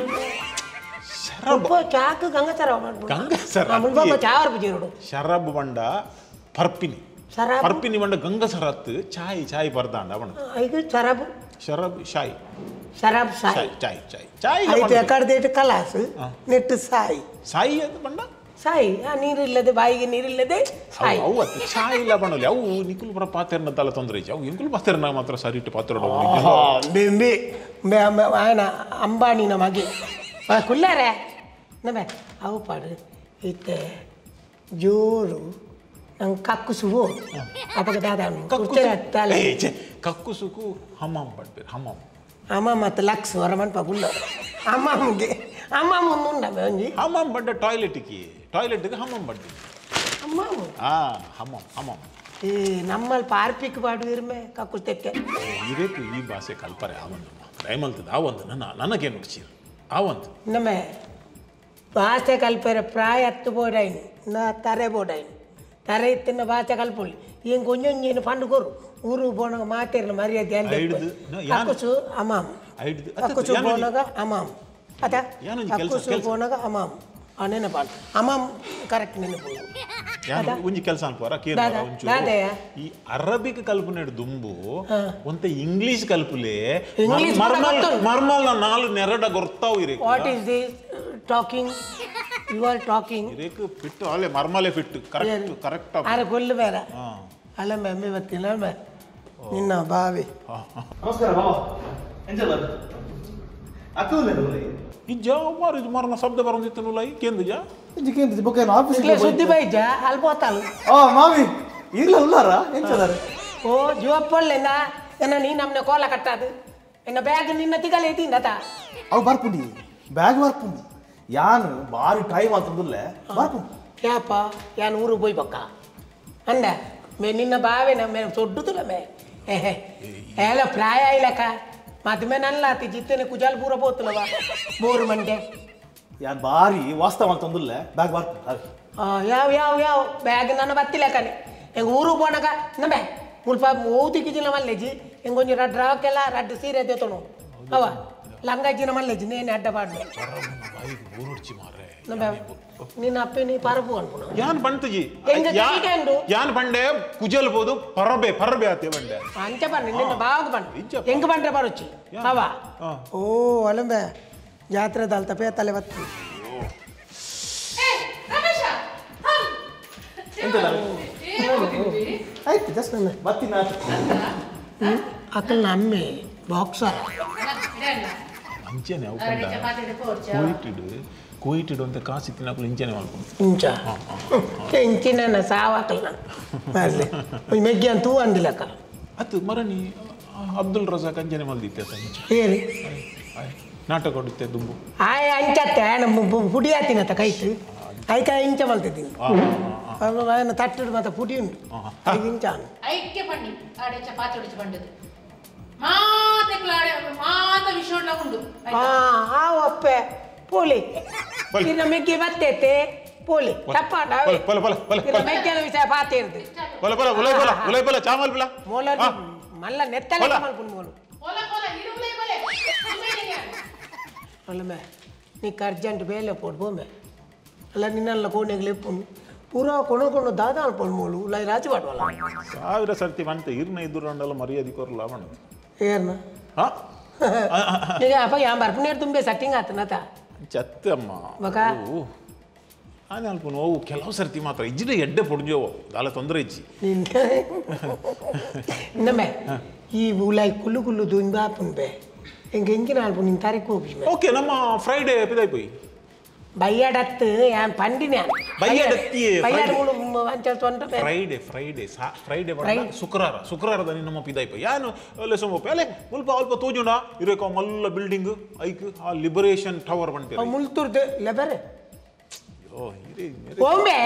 ಶರಬ್ ಚಾಕ್ ಗಂಗಸರ ಮಾಡ್ಬೋದು ಗಂಗಸರ ಮುಲ್ಬಾಬ ಚಾ ಬರ್ಬಜಿ ನೋಡು ಶರಬ್ ಬಂಡ ಪರ್ಪಿನಿ ಸರಾಬ್ ಪರ್ಪಿನಿ ಬಂಡ ಗಂಗಸರತ್ ಚಾಯ್ ಚಾಯ್ ಬರ್ದಾಂಡ ಅವಣ ಐದು ಸರಾಬ್ ಶರಬ್ ಶಾಯ್ ಸರಾಬ್ ಸಾಯಿ ಚಾಯ್ ಚಾಯ್ ಚಾಯ್ ಚಾಯ್ ಐದು ಎಕಡ್ದೇಟು ಕಲಾಸ್ ನೆಟ್ಟು ಸಾಯಿ ಸಾಯಿ ಅದು ಬಂಡ ಸಾಯಿ ಆ ನೀರಿಲ್ಲದೆ ಬಾಯಿಗೆ ನೀರಿಲ್ಲದೆ ಸಾಯಿ ಅವು ಅತ್ತು ಚಾಯ್ ಇಲ್ಲ ಬಣ್ಣಲಿ ಅವು ನಿಕುಲ್ ಬರ ಪಾತೆರ್ನ ತಲ ತೊಂದರೆ ಇಚ್ಚ ಅವು ಎಂಕುಲ್ ಪಾತೆರ್ನ ಮಾತ್ರ ಸರಿ ಇಟ್ಟು ಪಾತ್ರ ಬೆಂಬಿ ఆయన ಅಂಬಾನಿನ ಮಗೆ ಕುಲ್ಲಾರೆ ನಮೆ ಅವು ಪಾಡು ಇತ್ತೆ ಜೋರು ನಂಗೆ ಕಕ್ಕು ಸುವು ಅಪಗ ದಾದಾನು ಕುರ್ಚೆ ಕಕ್ಕು ಸುಕು ಹಮಾಮ್ ಪಡ್ಬೇರು ಹಮಾಮ್ ಅಮ್ಮ ಮತ್ತು ಲಕ್ಸ್ ಹೊರಮನ್ಪ ಗುಲ್ಲ ಅಮ್ಮಮ್ಮಗೆ ಅಮ್ಮಮ್ಮ ಮುಂದುಂಡವೆ ಒಂಜಿ ಹಮಾಮ್ ಬಡ್ಡ ಟಾಯ್ಲೆಟ್ಗೆ ಟಾಯ್ಲೆಟ್ಗೆ ಹಮಾಮ್ ಬಡ್ಡಿ ಅಮ್ಮಮ್ಮ ಆ ಹಮಾಮ್ ಹಮಾಮ್ ಈ ನಮ್ಮಲ್ಲಿ ಪಾರ್ಪಿಕ್ ಪಾಡು ಇರ್ಮೆ ಕಕ್ಕು ತೆಕ್ಕೆ ಇರೇಕು ಈ ಭಾಷೆ ಕಲ್ಪರೆ ಆವಂದು ದಯಮಲ್ತದ ಆವಂದು ನನ್ನ ನನಗೇನು ನುಡ್ಸೀರು ಆವಂದು ನಮ್ಮ ಭಾಷೆ ಕಲ್ಪರೆ ಪ್ರಾಯ ಹತ್ತು ಬೋಡಾಯಿನಿ ನಾ ತರೆ ಬೋಡಾಯಿನಿ ತರೆ ಇತ್ತಿನ ಭಾಷೆ ಕಲ್ಪೊಳ್ಳಿ ಏನು ಕೊಂಚೊಂಜೇನು ಪಂಡು ಕೊರು ಊರು ಬೋನಾಗ ಮಾತೇರಲ ಮರ್ಯಾದೆ ಐಡ್ದು ಯಾನ್ ಕಕ್ಕುಸು ಅಮಾಮ್ ಐಡ್ದು ಕಕ್ಕುಸು ಬೋನಾಗ ಅಮಾಮ್ ಅದ ಯಾನೊಂಜಿ ಕೆಲ್ಸ ಕಕ್ಕುಸು ಬೋನಾಗ ಅಮಾಮ್ ಆ ನೆನಪಾಡು ಅಮಾಮ್ ಕರೆಕ್ಟ್ ನೆನಪು ಯಾನು ಒಂಜಿ ಕೆಲಸ ಅನ್ಕೋರ ಕೇರ ದಾದ ಒಂಚೂರು ದಾದಯ ಈ ಅರಬಿಕ್ ಕಲ್ಪನೆ ದುಂಬು ಒಂತ ಇಂಗ್ಲಿಷ್ ಕಲ್ಪುಲೆ ಇಂಗ್ಲಿಷ್ ಮರ್ಮಲ್ ಮರ್ಮಲ್ ನಾಲು ನೆರಡ ಗೊರ್ತಾವು ಇರೇಕು what is this talking you are talking ಇರೇಕು ಫಿಟ್ಟು ಅಲ್ಲೇ ಮರ್ಮಲೆ ಫಿಟ್ಟು ಕರೆಕ್ಟ್ ಕರೆಕ್ಟ್ ಅರೆ ಕೊಲ್ಲು ಬೇಡ ಹಾ ಅಲ್ಲ ಮೆಮ್ಮೆ ಬರ್ತಿಲ್ಲ ಬೇ ನಿನ್ನ ಬಾವಿ ನಮಸ್ಕಾರ ಬಾಬಾ ಎಂಚಲ್ಲ ಅಕ್ಕೂಲೆ ಈ ಜಾವಾರು ಇದು ಮರಣ ಶಬ್ದ ಬರೋದಿತ್ತು ನುಲೈ ಕೇಂದ್ರಜ ಇಂಜಿಕೇಂದ್ರಿ ಬೊಕ್ಕ ಆಫೀಸ್ ಇಲ್ಲೇ ಸುದ್ದಿ ಬೈಜ ಅಲ್ಬೋತಲ್ ಆ ಮಾವಿ ಈಗಲ ಉಲ್ಲಾರ ಎಂಚದಾರೆ ಓ ಜೀವಪ್ಪಳ್ಳೆನ ಎನ್ನ ನೀ ನಮ್ಮನೆ ಕೋಲ ಕಟ್ಟದು ಎನ್ನ ಬ್ಯಾಗ್ ನಿನ್ನ ತಿಗಲೆ ಇಟ್ಟಿಂದತ ಅವು ಬರ್ಪುಂಡಿ ಬ್ಯಾಗ್ ಬರ್ಪುಂಡಿ ಯಾನ್ ಬಾರಿ ಟೈಮ್ ಆಗ್ತದಲ್ಲೇ ಬರ್ಪುಂಡಿ ಯಾಪ ಯಾನ್ ಊರಿಗೆ போய் ಬಕ್ಕ ಅಂದ ಮೇ ನಿನ್ನ ಬಾವೆ ನಮ್ಮ ಸೊಡ್ಡುದಿಲ್ಲ ಮೇ ಏಹೇ ಏಲ ಪ್ರಾಯ ಇಲ್ಲಕ ಮದ್ಮೆ ನಲ್ಲಾತಿ ಜಿತ್ತೇನೆ ಕುಜಾಲ್ ಪೂರ ಬೋತುಲವ ಬೋರು ಮಂಡೆ ಯಾನ್ ಬಾರಿ ವಾಸ್ತವ ಅಂತಂದಲ್ಲೇ ಬ್ಯಾಗ್ ಬರ್ಪುಂಡಿ ಹಾಗೆ ಯಾವ ಯಾವ ಯಾವ ಬ್ಯಾಗ್ ನನ್ನ ಬತ್ತಿಲ್ಲ ಕನೆ ಹೆಂಗೆ ಊರಿಗೆ போனாಗ ನಮ್ಮೆ ಮುಲ್ಪ ಓದಿಗಿಜಿನ ಮಲ್ಲೆಜಿ ಹೆಂಗೊಂಜಿ ರಡ್ ರಾಕೆಲ್ಲ ರಡ್ ಸೀರೆ ದೇತೋನು ಅವ ಲಂಗಾಜಿನ ಮಲ್ಲೆಜಿ ನೇನೆ ಅಡ್ಡ ಪಾಡ್ನೆ ನಮ್ಮೆ ನಿನ್ನ ಅಪ್ಪನಿ ಪರಪು ಅನ್ಪುಣ ಯಾನ್ ಬಂತಜಿ ಹೆಂಗ ತಿಂಡು ಯಾನ್ ಬಂಡೆ ಕುಜಲ್ ಬೋದು ಪರಬೆ ಪರಬೆ ಆತೆ ಬಂಡೆ ಅಂಚ ಬನ್ನಿ ನಿನ್ನ ಬಾವಾಗ ಬನ್ನಿ ಹೆಂಗ ಬಂದ್ರೆ ಬರುಚಿ ಅವ ಓ ಅಲಂಬೆ ಜಾತ್ರೆ ದಲ್ತ ಪೇತಲೆ ಬತ್ತಿ ಆಯ್ತು ಜಸ್ಟ್ ಬರ್ತೀನಿ ಅಕ್ಕಲ್ನ ಅಮ್ಮೆ ಬಾಕ್ಸರ್ ಅಂಚೆನೆ ಅವಕೊಂಡ ಕೋಯಿಟಿಡು ಕೋಯಿಟಿಡು ಅಂತ ಕಾಸು ತಿನ್ನಕಲು ಇಂಚೆನೆ ಮಾಡ್ಕೊಂಡು ಇಂಚ ಇಂಚಿನ ಸಾವಾಕಲ್ಲ ಬರ್ಲಿ ಮೆಗ್ಗಿ ಅಂತೂ ಅಂದಿಲ್ಲಕ್ಕ ಅದು ಮರಣಿ ಅಬ್ದುಲ್ ರಜಾಕ್ ಅಂಜನೆ ಮಲ್ದಿತ್ತೆ ಸಂಚ ಹೇಳಿ ನಾಟಕ ಕೊಡುತ್ತೆ ದುಂಬು ಆಯ್ ಅಂಚತ್ತೆ ನಮ್ಮ ಪುಡಿ ಆತಿನತ್ತ ಕೈತು ಐಕ ಇಂಚ ಮಲ್ತಿದ್ದೀನಿ ಅವನು ತಟ್ಟಿಡು ಮತ್ತೆ ಪುಡಿ ಉಂಟು ಐದು ಇಂಚ ಐಕ್ಯ ಪಂಡಿ ಆಡೆ ಚಪಾತಿ ಹೊಡಿಸಿ ಬಂಡದು ಮಾತೆ ಕ್ಲಾಡೆ ಮಾತ ವಿಷೋಡ್ಲ ಉಂಡು ಹಾ ಆ ಒಪ್ಪೆ ಪೋಲಿ ಇನ್ನ ಮೆಗ್ಗಿ ಬತ್ತೈತೆ ಪೋಲಿ ತಪ್ಪಾಡ ಪಲ ಪಲ ಪಲ ಇನ್ನ ಮೆಗ್ಗಿನ ವಿಷಯ ಪಾತೆ ಇರ್ದು ಪಲ ಪಲ ಉಲೈ ಪಲ ಉಲೈ ಪಲ ಚಾಮಲ್ ಪಲ ಮೋಲ ಮಲ್ಲ ನೆತ್ತಲೆ ಮಲ್ಪುನ್ ಮೋಲು ಪೋಲ ಪೋಲ ಇರುಬಲೆ ಬಲೆ ಅಲ್ಲಮೆ ನೀಕು ಅರ್ಜೆಂಟ್ ಬೇಲೆ ಪೋಡ್ ಬೋಮೆ ಅಲ್ಲ ನಿನ್ನೆಲ್ಲ ಕೋಣೆಗೆ ಲೆಪ್ಪುನು ಪೂರಾ ಕೊಣಕೊಂಡು ದಾದ ಅನ್ಪೊಂಡು ಮೋಳು ಲೈ ರಾಜಿ ಪಾಡ್ವಲ್ಲ ಸಾವಿರ ಸರ್ತಿ ಬಂತ ಇರ್ನ ಇದ್ದುರಂಡಲ್ಲ ಮರ್ಯಾದೆ ಕೊರಲ್ಲ ಅವಣ ಏರ್ನ ಹಾ ಈಗ ಅಪ್ಪ ಯಾ ಬರ್ಪುನೇರ್ ತುಂಬೆ ಸೆಟ್ಟಿಂಗ್ ಆತನತ ಚತ್ತಮ್ಮ ಮಗ ನಾನು ಅನ್ಕೊಂಡು ಓ ಕೆಲವು ಸರ್ತಿ ಮಾತ್ರ ಇಜ್ಜಿನ ಎಡ್ಡೆ ಪೊಡ್ಜೋವು ದಾಲ ತೊಂದರೆ ಇಜ್ಜಿ ಇನ್ನೊಮ್ಮೆ ಈ ಉಲಾಯ್ ಕುಲ್ಲು ಕುಲ್ಲು ದುಂಬ ಆಪುನ್ಬೆ ಹೆಂಗೆ ಹೆಂಗಿನ ಅಲ್ಪ ನಿನ್ನ ತಾರೀಕು ಹೋಗಿ ಓಕೆ ನಮ್ಮ ಫ್ರೈಡೇ ಪಿದಾಯ್ ಪೋಯಿ ಬೈಯಾಡತ್ತು ಯಾನ್ ಪಂಡಿನ ಬೈಯಾಡತ್ತಿಯೇ ಬೈಯಾಡ ಮೂಳು ಅಂಚಲ್ ತೊಂದ್ರೆ ಫ್ರೈಡೇ ಫ್ರೈಡೇ ಫ್ರೈಡೇ ಬಣ್ಣ ಶುಕ್ರವಾರ ಶುಕ್ರವಾರದ ನಮ್ಮ ಪಿದಾಯ್ ಪೋಯಿ ಯಾನು ಅಲ್ಲೇ ಸೋಮಪ್ಪ ಅಲ್ಲೇ ಮುಲ್ಪ ಅಲ್ಪ ತೋಜುಂಡ ಇರೇಕ ಮಲ್ಲ ಬಿಲ್ಡಿಂಗ್ ಐಕ್ ಆ ಲಿಬರೇಷನ್ ಟವರ್ ಬಂತೀರಿ ಮುಲ್ತುರ್ದು ಲೆಬರೆ ಓ ಇರೇ ಒಮ್ಮೆ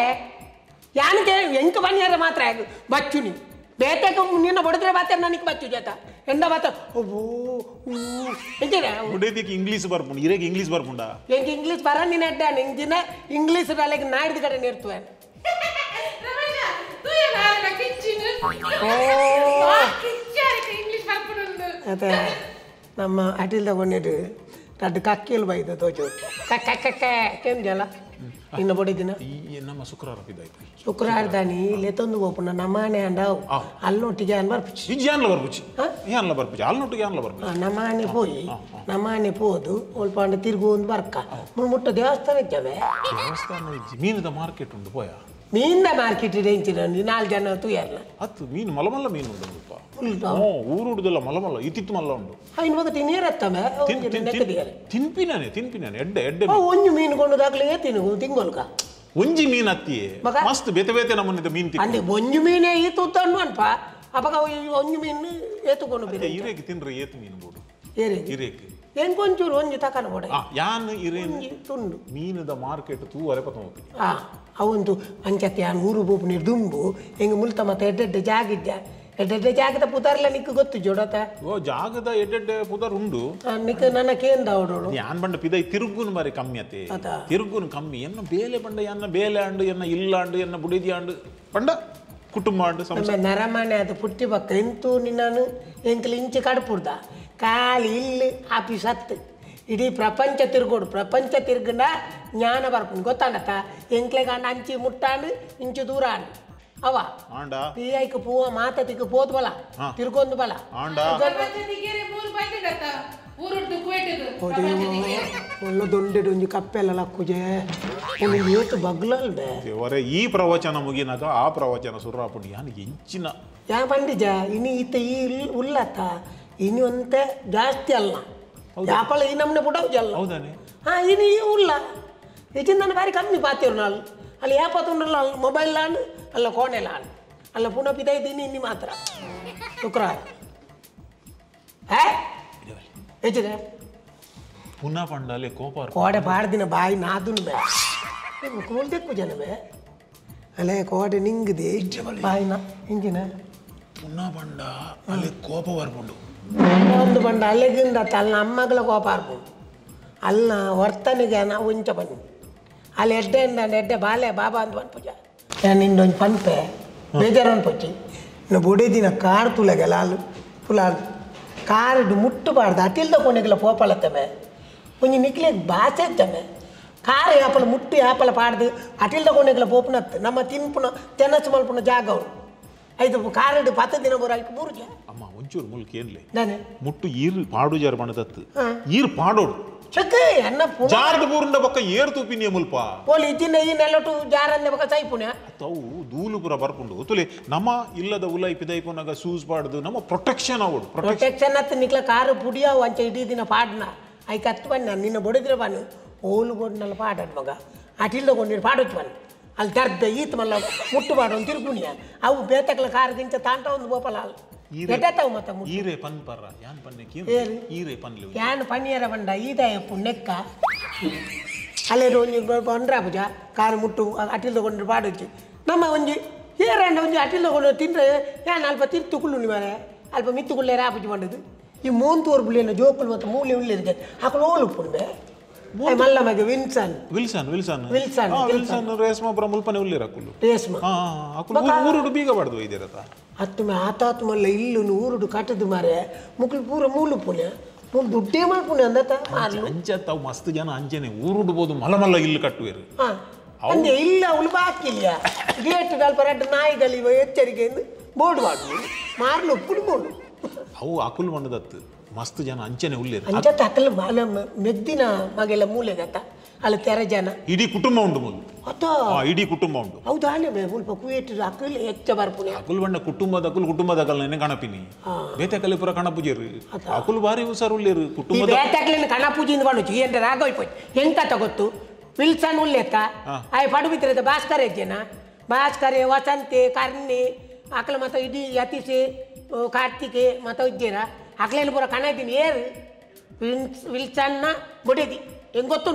ಯಾನಕ್ಕೆ ಎಂಕ ಬನ್ಯಾರ ಮಾತ್ರ ಬಚ್ಚುನಿ ಬೇಟೆಗೆ ನಿನ್ನ ಬಡಿದ್ರೆ ಮಾತ್ರ ನನಗೆ ಬಚ್ಚು ಜತ ಎಂದ ಮಾತ ಎಂಚೇನೆ ಬುಡೇದಿಗೆ ಇಂಗ್ಲೀಷ್ ಬರ್ಪುಂಡು ಇರೇಗೆ ಇಂಗ್ಲೀಷ್ ಬರ್ಪುಂಡ ಎಂಗೆ ಇಂಗ್ಲೀಷ್ ಬರ ನೀನು ಎಡ್ಡ ನಿಂಜಿನ ಇಂಗ್ಲೀಷ್ ಬೇಲೆಗೆ ನಾಡಿದ ಕಡೆ ನೀರ್ತುವೆ ಅದೇ ನಮ್ಮ ಅಟಿಲ್ ತಗೊಂಡಿದ್ದು ರಡ್ಡು ಕಕ್ಕಿಲ್ ಬೈದು ತೋಚು ಕೇಮ್ ಜಲ ಇನ್ನು ಬಡಿದಿನ ಈ ನಮ್ಮ ಶುಕ್ರವಾರ ಬಿದ್ದಾಯ್ತು ಶುಕ್ರವಾರ ದಾನಿ ಲೆತ್ತೊಂದು ಹೋಪುನ ನಮ್ಮನೆ ಅಂಡವು ಅಲ್ಲೊಟ್ಟಿಗೆ ಅನ್ ಬರ್ಪಿಚ್ಚಿ ಇಜ್ಜಿ ಅನ್ಲ ಬರ್ಪುಚ್ಚಿ ಏನ್ಲ ಬರ್ಪುಚ್ಚಿ ಅಲ್ನೊಟ್ಟಿಗೆ ಅನ್ಲ ಬರ್ಪುಚ್ಚಿ ನಮ್ಮನೆ ಪೋಯಿ ನಮ್ಮನೆ ಪೋದು ಸ್ವಲ್ಪ ಅಂಡ ತಿರುಗು ಒಂದು ಬರ್ಕ ಮುಟ್ಟ ದೇವಸ್ಥಾನ ಇದ್ದಾವೆ ದೇವಸ್ಥಾನ ಇಜ್ಜಿ ಮೀನದ ಮಾರ್ಕೆಟ್ ಉಂಟು ಪೋಯ ಮೀನಿನ ಮಾರ್ಕೆಟ್ ರೇಂಚಿನ ನಾಲ್ಕು ಜನ ತೂಯಲ್ಲ ಹತ್ತು ಮೀನು ಮಲಮಲ್ಲ ಮೀನು ಉಂಟು ಊರು ಉಡುದಲ್ಲ ಮಲಮಲ್ಲ ಇತ್ತಿತ್ತು ಮಲ್ಲ ಉಂಟು ಇನ್ನು ಬಗ್ಗೆ ನೀರತ್ತವೆ ತಿನ್ಪಿನಾನೆ ತಿನ್ಪಿನಾನೆ ಎಡ್ಡೆ ಎಡ್ಡೆ ಒಂಜು ಮೀನು ಕೊಂಡದಾಗ್ಲೇ ತಿನ್ನು ತಿಂಗೊಲ್ಕ ಒಂಜಿ ಮೀನು ಹತ್ತಿಯೇ ಮಸ್ತ್ ಬೇತೆ ಬೇತೆ ನಮ್ಮನಿದ ಮೀನು ಅಂದ್ರೆ ಒಂಜು ಮೀನೇ ಈತು ತಣ್ಣು ಅನ್ಪ ಅವಾಗ ಒಂಜು ಮೀನು ಏತುಕೊಂಡು ಇರೇಗೆ ತಿನ್ರಿ ಏತು ಮೀನು ಬೋಡು ಇರೇಗೆ ಏನ್ ಕೊಂಚೂರು ಒಂಜು ತಕೊಂಡು ಬೋಡ ಯಾನ್ ಇರೇ ತುಂಡು ಮೀನದ ಮಾರ್ಕೆಟ್ ತೂವರೆ ಪತ್ತ ಹೋಗಿ ಆ ಅವಂತು ಅಂಚತ್ತೆ ಯಾನ್ ಊರು ಬೋಪು ನೀರು ದುಂಬು ಹೆಂಗೆ ಮುಲ್ತ ಮತ್ತೆ ಎಡ್ಡೆಡ್ಡೆ ಜಾಗಿದ್ದ ಎಡ್ಡೆಡ್ಡೆ ಜಾಗದ ಪುತಾರ್ಲ ನಿಕ್ಕು ಗೊತ್ತು ಜೋಡತ ಓ ಜಾಗದ ಎಡ್ಡೆಡ್ಡೆ ಪುತಾರ್ ಉಂಡು ನಿಕ್ಕ ನನ್ನ ಕೇಂದ ಅವಡೋಡು ಯಾನ್ ಬಂಡ ಪಿದೈ ತಿರುಗುನ್ ಮಾರಿ ಕಮ್ಮಿ ಅತ್ತೆ ತಿರುಗುನ್ ಕಮ್ಮಿ ಎನ್ನ ಬೇಲೆ ಬಂಡ ಎನ್ನ ಬೇಲೆ ಅಂಡು ಎನ್ನ ಇಲ್ಲ ಅಂಡು ಎನ್ನ ಬುಡಿದಿ ಅಂಡು ಬಂಡ ಕುಟುಂಬ ಅಂಡು ನರಮನೆ ಅದು ಪುಟ್ಟಿ ಬಕ್ಕ ಎಂತೂ ನಿನ್ನನು ಎಂಕಲ್ ಇಂಚು ಕಡ್ಪುಡ್ದ ಕಾಲಿ ಇಲ್ಲಿ ಆಫೀಸ್ ಹತ್ತು ಇಡೀ ಪ್ರಪಂಚ ತಿರುಗೋಡು ಪ್ರಪಂಚ ತಿರುಗಂಡ ಜ್ಞಾನ ಬರ್ಕೊಂಡು ಗೊತ್ತಾಗತ್ತ ಎಂಕ್ಲೆಗ ಅಂಚಿ ಮುಟ್ಟಾಂಡು ಇಂಚು ದೂರ ಅಂಡು ಅವ ಪೀಐಕ್ ಪೂವ ಮಾತತಿಗೆ ಪೋದ್ ಬಲ ತಿರ್ಗೊಂದು ಬಲ ಒಳ್ಳೆ ದೊಂಡೆಡು ಒಂಜಿ ಕಪ್ಪೆಲ್ಲ ಲಕ್ಕುಜೆ ಏತು ಬಗ್ಲಲ್ಬೆ ಈ ಪ್ರವಚನ ಮುಗಿನಾಗ ಆ ಪ್ರವಚನ ಸುರ್ರಾಪುಂಡು ಯಾನ್ ಎಂಚಿನ ಯಾ ಬಂಡಿಜ ಇನಿ ಈತ ಈ ಉಲ್ಲತ್ತ ಇನಿ ಒಂತೆ ಜಾಸ್ತಿ ಅಲ್ಲ ಯಾಪಳ ಈ ನಮ್ನೆ ಬಿಡವು ಜಲ್ಲ ಹೌದಾನೆ ಹಾ ಇನಿ ಈ ಉಲ್ಲ ಈಚಿಂದ ನಾನು ಬಾರಿ ಕಮ್ಮಿ ಪಾತಿರು ನಾಳು ಅಲ್ಲಿ ಯಾಪತ್ತುಂಡಲ್ಲ ಅಲ್ಲಿ ಮೊಬೈಲ್ ಲಾಂಡ್ ಅಲ್ಲ ಕೋಣೆ ಲಾಂಡ್ ಅಲ್ಲ ಪುನಃ ಪಿದೈತೀನಿ ಇನ್ನಿ ಮಾತ್ರ ಶುಕ್ರವಾರ ಹೇ ಹೆಚ್ಚಿದೆ ಪುನಃ ಪಂಡಾಲೆ ಕೋಪ ಕೋಡೆ ಪಾಡ್ದಿನ ಬಾಯಿ ನಾದುನ್ ಬೇ ಕೂಲ್ ತೆಕ್ಕು ಜನವೇ ಅಲ್ಲೇ ಕೋಡೆ ನಿಂಗದೆ ಬಾಯಿ ನಾ ಹಿಂಗಿನ ಪುನಃ ಪಂಡ ಅಲ್ಲಿ ಕೋಪ ಬರ್ಕೊಂಡು ಒಂದು ಬಂಡ ಅಲ್ಲಿಗಿಂದ ಅಲ್ಲ ಅಮ್ಮಗಳ ಕೋಪ ಆರ್ಬೋದು ಅಲ್ಲ ವರ್ತನಿಗೆ ನಾ ಉಂಚ ಬನ್ನಿ ಅಲ್ಲಿ ಎಡ್ಡೆ ಎಡ್ಡೆ ಬಾಲೆ ಬಾಬಾ ಅಂತ ಬಂದು ಪೂಜಾ ನಾನು ಇನ್ನೊಂದು ಪಂಪೆ ಬೇಜಾರು ಅನ್ಪೊಚ್ಚಿ ಇನ್ನು ಬುಡಿದಿನ ಕಾರ್ ತುಳಗೆಲ್ಲ ಅಲ್ಲು ಪುಲಾಲು ಕಾರಿಡು ಮುಟ್ಟಬಾರ್ದು ಅಟಿಲ್ ತಗೊಂಡಿಗಿಲ್ಲ ಪೋಪಳತ್ತವೆ ಒಂಜಿ ನಿಕ್ಲಿಗೆ ಭಾಷೆ ಇದ್ದವೆ ಕಾರು ಯಾಪಲ ಮುಟ್ಟು ಯಾಪಲ ಪಾಡ್ದು ಅಟಿಲ್ ತಗೊಂಡಿಗಿಲ್ಲ ಪೋಪನತ್ತು ನಮ್ಮ ತಿನ್ಪುನ ತೆನಸು ಮಲ್ಪುನ ಜಾಗ ಅವಳು ಐದು ಕಾರಿಡು ಪತ್ತು ದಿನ ಬರೋ ಐದು ಮೂರು ಜನ ಅಮ್ಮ ಒಂಚೂರು ಮುಲ್ಕ ಏನ್ಲೆ ನಾನೇ ಮುಟ್ಟು ಈರ್ ಪಾಡು ಜಾರ್ ಬಣದತ್ತು ಈರ್ ಪಾಡೋಡು ಚಕ್ಕೆ ಅನ್ನ ಜಾರ್ದ ಪೂರ್ಣ ಬಕ್ಕ ಏರ್ ತೂಪಿನಿಯ ಮುಲ್ಪ ಪೋಲಿ ಇದ್ದಿನ ಈ ನೆಲಟು ಜಾರನ್ನೆ ಬಕ್ಕ ಸೈಪುಣ್ಯ ತಾವು ದೂಲು ಪುರ ಬರ್ಕೊಂಡು ತುಲೆ ನಮ್ಮ ಇಲ್ಲದ ಉಲೈ ಪಿದೈಪುನಾಗ ಸೂಸ್ ಪಾಡ್ದು ನಮ್ಮ ಪ್ರೊಟೆಕ್ಷನ್ ಅವಡು ಪ್ರೊಟೆಕ್ಷನ್ ಅತ್ತ ನಿಕ್ಲ ಕಾರು ಪುಡಿಯಾವು ಅಂಚೆ ಇಡೀ ದಿನ ಪಾಡ್ನ ಐ ಕತ್ತು ಬನ್ನ ನಿನ್ನ ಬಡಿದ್ರೆ ಬನ್ನು ಓಲು ಗೊಂಡ್ನಲ್ಲ ಪಾಡದ್ ಮಗ ಅಟಿಲ್ದ ಗೊಂಡಿರು ಪಾಡೋಚ್ ಬನ್ನ ಅಲ್ಲಿ ತರ್ದ ಈತ್ ಮಲ್ಲ ಮುಟ್ಟು ಪಾಡು ಒಂದು ತಿರುಗುಣಿಯ ಅವು ಬೇತಕ್ಲ ಕಾರು ಗಿಂಚ ತಾಂಟ ಒಂದು ಗೋಪಲ ಅಲ್ಲ ಎಡ್ಡತಾವು ಮತ್ತೆ ಈರೆ ಪನ್ ಪರ್ರ ಯಾನ್ ಪನ್ನೆಕಿ ಈರೆ ಪನ್ಲೆ ಯಾನ್ ಪನ್ನಿಯರ ಬಂಡ ಈದಾಯ ಪುಣ್ಣೆಕ್ಕ ಅಲ್ಲೇ ಒಂಜಿ ಬಂಡ್ರ ಪೂಜ ಕಾರು ಮುಟ್ಟು ಅಟಿಲ್ ತಗೊಂಡ್ರೆ ಪಾಡೋಚ್ಚಿ ನಮ್ಮ ಒಂಜಿ ಏರಂಡ ಒಂಜಿ ಅಟಿಲ್ ತಗೊಂಡು ತಿಂದ್ರೆ ಯಾನ್ ಅಲ್ಪ ತಿರ್ತು ಕುಳ್ಳು ಮಾರೆ ಅಲ್ಪ ಮಿತ್ತು ಕುಳ್ಳೆ ರಾಪುಜಿ ಬಂಡದು ಈ ಮೋಂತೂರು ಬುಳ್ಳಿನ ಜೋಕುಲು ಮತ್ತು ಮೂಲೆ ಉಳ್ಳಿರ್ಗೆ ಹಾಕೊಂಡು ಓಲು ಪುಣ್ಬೆ ಮಲ್ಲ ಮಗೆ Wilson Wilson Wilson Wilson Wilson Reshma ಪುರ ಮುಲ್ಪನೆ ಉಳ್ಳಿರ ಅಕುಲು ರೇಷ್ಮಾ ಹಾ ಅಕುಲು ಊರುಡು ಬೀಗ ಬಡ್ದು ಇದಿರತ ಹತ್ತು ಆತಾತು ಮಲ್ಲ ಇಲ್ಲು ಊರುಡು ಕಟ್ಟದು ಮಾರೆ ಮುಕ್ಳು ಪೂರ ಮೂಲು ಪುಣ್ಯ ಮೂಲು ದುಡ್ಡೇ ಮಾಡ್ಪುಣ್ಯ ಅಂದತ ಅಂಚ ತಾವು ಮಸ್ತ್ ಜನ ಅಂಚನೆ ಊರುಡ್ಬೋದು ಮಲ್ಲ ಮಲ್ಲ ಇಲ್ಲು ಕಟ್ಟುವೇರು ಹಾ ಅಂದೆ ಇಲ್ಲ ಉಳು ಬಾಕಿಲ್ಲ ಗೇಟ್ ಅಲ್ಪ ರೆಡ್ ನಾಯಿಗಳಿವ ಎಚ್ಚರಿಕೆ ಬೋರ್ಡ್ ಮಾಡುದು ಮಾರ್ಲು ಉಪ್ಪುಡು ಬೋರ್ಡು ಅವು ಅಕುಲ್ ಮಂಡದತ್ತು ಮಸ್ತ್ ಜನ ಅಂಚನೆ ಉಳ್ಳೇರು ಅಂಚತ್ತ ಅಕಲ್ ಮೆದ್ದಿನ ಮಗೆಲ್ಲ ಮೂಲೆಗತ್ತ ಅಲ್ಲಿ ತೆರೆ ಜನ ಇಡೀ ಕುಟುಂಬ ಉಂಟು ಮುಲ್ ಅತ್ತ ಇಡೀ ಕುಟುಂಬ ಉಂಟು ಹೌದಾನೆ ಬೇ ಮುಲ್ಪ ಕುಯೇಟ್ ಅಕಲ್ ಹೆಚ್ಚ ಬರ್ಪುನೆ ಅಕುಲ್ ಬಂಡ ಕುಟುಂಬದ ಅಕುಲ್ ಕುಟುಂಬದ ಅಕಲ್ ನೆನೆ ಕಣಪಿನಿ ಬೇತಕಲೆ ಪುರ ಕಣಪೂಜೆರು ಅಕುಲ್ ಬಾರಿ ಹುಷಾರು ಉಳ್ಳೇರು ಕುಟುಂಬದ ಬೇತಕಲಿನ ಕಣಪೂಜಿಂದ ಬಂದು ಏನ್ ರಾಗೋಯ್ಪೋಯ್ ಎಂತ ಗೊತ್ತು ವಿಲ್ಸನ್ ಉಲ್ಲೆತ್ತ ಆಯ್ ಪಡುಬಿತ್ತಿರದ ಭಾಸ್ಕರ ಹೆಜ್ಜೆನ ಭಾಸ್ಕರೆ ವಸಂತೆ ಕರ್ಣಿ ಅಕಲ ಮತ್ತ ಇಡೀ ಯತಿಸೆ ಕಾರ್ತಿಕೆ ಮತ್ತ ಉಜ್ಜೇರ ಅಕ್ಲೇನು ಪೂರ ಕಣ ಇದ್ದೀನಿ ಏರು ವಿಲ್ಸನ್ನ ಬುಡಿದಿ ಹೆಂಗ್ ಗೊತ್ತು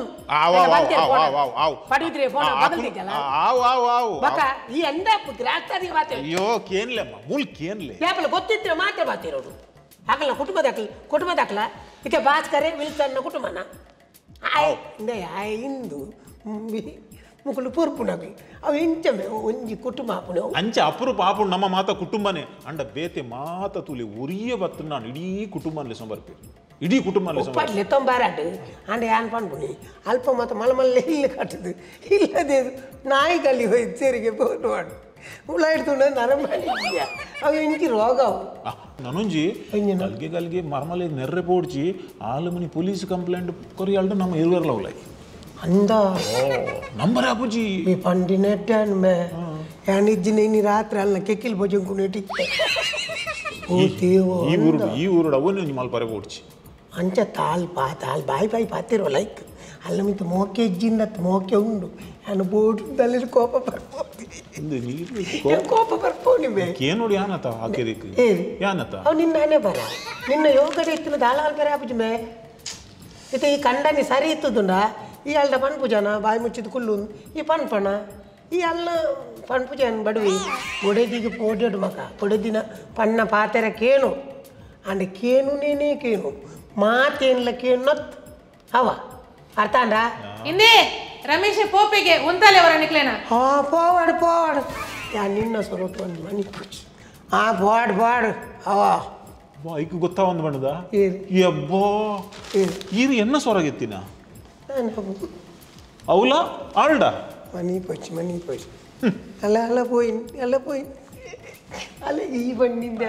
ಪಡುಬಿದ್ರೆ ಫೋನ್ ಬದಲಿದ್ದಲ್ಲ ಬಕ ಈ ಎಂದ ಗ್ರಾಸ್ತಾರಿಗೆ ಮಾತಾಡಿ ಅಯ್ಯೋ ಕೇನ್ಲೆ ಮೂಲ್ ಕೇನ್ಲೆ ಯಾಪಲ ಗೊತ್ತಿದ್ರೆ ಮಾತೇ ಮಾತಿರೋದು ಹಾಕಲ್ಲ ಕುಟುಂಬ ದಾಖಲೆ ಕುಟುಂಬ ದಾಖಲ ಇಕೆ ಭಾಸ್ಕರೇ ವಿಲ್ಸನ್ನ ಕುಟುಂಬನ ಆಯ್ ಇಂದೇ ಆಯ್ ಇಂದು ಮುಕ್ಕಳು ಪೂರ್ಪುಣಗಿ ಅವು ಇಂಚಮೆ ಒಂಜಿ ಕುಟುಂಬ ಆಪುಣವು ಅಂಚೆ ಅಪರೂಪ ಆಪುಣ್ ನಮ್ಮ ಮಾತ ಕುಟುಂಬನೇ ಅಂಡ ಬೇತೆ ಮಾತ ತುಲಿ ಉರಿಯ ಬತ್ತು ನಾನು ಇಡೀ ಕುಟುಂಬನಲ್ಲಿ ಸಂಬರ್ಪೆ ಇಡೀ ಕುಟುಂಬನಲ್ಲಿ ಒಪ್ಪಟ್ಲೆ ತೊಂಬಾರಾಡು ಅಂಡೆ ಯಾನ್ ಪಂಡ್ಬುನಿ ಅಲ್ಪ ಮತ್ತು ಮಲಮಲ್ಲ ಇಲ್ಲಿ ಕಟ್ಟದು ಇಲ್ಲದೆ ನಾಯಿಗಲ್ಲಿ ಹೋಯ್ತು ಸೇರಿಗೆ ಫೋನ್ ಮಾಡು ಹುಳ ಇಡ್ತು ನರಮಾಡಿದ್ಯ ಅವು ಇಂಚಿ ರೋಗ ಅವು ನನೊಂಜಿ ಗಲ್ಗೆ ಗಲ್ಗೆ ಮರ್ಮಲೆ ನೆರ್ರೆ ಪೋಡ್ಚಿ ಆಲಮನಿ ಪೊಲೀಸ್ ಕಂಪ್ಲೇಂಟ್ ಕೊರಿಯಾಲ್ಡು ನಮ್ಮ ಇರುವರ್ಲ ಅವಲಾಗಿ ಅಂದ ನಂಬರ್ ಅಪ್ಪುಜಿ ಈ ಪಂಡಿ ನೆಟ್ಟಾನ್ ಮೇ ಯಾನಿಜ್ಜಿನ ಇನ್ನು ರಾತ್ರಿ ಅಲ್ಲ ಕೆಕ್ಕಿಲ್ ಭೋಜಂಕು ನೆಟ್ಟಿತ್ತೆ ಈ ಊರು ಈ ಊರು ಅವನು ನಿಮ್ಮ ಪರೆ ಪೋಡ್ಚಿ ಅಂಚ ತಾಲ್ ಪಾ ತಾಲ್ ಬಾಯ್ ಬಾಯ್ ಪಾತಿರೋ ಲೈಕ್ ಅಲ್ಲ ಮಿತ್ತು ಮೋಕೆ ಇಜ್ಜಿಂದ ಮೋಕೆ ಉಂಡು ನಾನು ಬೋಟದಲ್ಲಿ ಕೋಪ ಬರ್ಬೋದು ಕೋಪ ಬರ್ಬೋದು ಏನ್ ನೋಡಿ ಯಾನತ ಹಾಕಿದಕ್ಕೆ ಯಾನತ ಅವ್ ನಿನ್ನೆ ಬರ ನಿನ್ನ ಯೋಗದ ಇತ್ತಿನ ದಾಳಾಲ್ ಬೇರೆ ಆಪುಜಿ ಮೇ ಇದು ಈ ಕಂಡನಿ ಸರಿ ಇತ್ತದುಂಡ ಈ ಅಲ್ದ ಪನ್ಪುಜನ ಬಾಯಿ ಮುಚ್ಚಿದ ಕುಲ್ಲು ಈ ಪನ್ಪಣ ಈ ಅಲ್ಲ ಪನ್ಪುಜನ್ ಬಡವಿ ಒಡೆದಿಗೆ ಪೋಡೆಡು ಮಗ ಒಡೆದಿನ ಪನ್ನ ಪಾತೆರ ಕೇನು ಅಂಡ್ ಕೇನು ನೀನೇ ಕೇನು ಮಾತೇನ್ಲ ಕೇನತ್ ಅವ ಅರ್ಥ ಅಂಡ ಹಿಂದೆ ರಮೇಶ್ ಪೋಪಿಗೆ ಉಂತಲೆ ಅವರ ನಿಕ್ಲೇನ ಹಾ ಪೋವಾಡು ಪೋವಾಡು ಯಾ ನಿನ್ನ ಸ್ವರೂಪ ಒಂದು ಮನಿ ಪುಚ್ ಹಾ ಬಾಡ್ ಬಾಡ್ ಅವ ಐಕು ಗೊತ್ತಾ ಒಂದು ಬಣ್ಣದ ಅಬ್ಬೋ ಇದು ಎನ್ನ ಸ್ವರಾಗೆತ್ತಿನ అవులా ఆల్డా మనీ పోచి మనీ పోచి అలా అలా పోయింది అలా పోయింది అలా ఈ బండిందా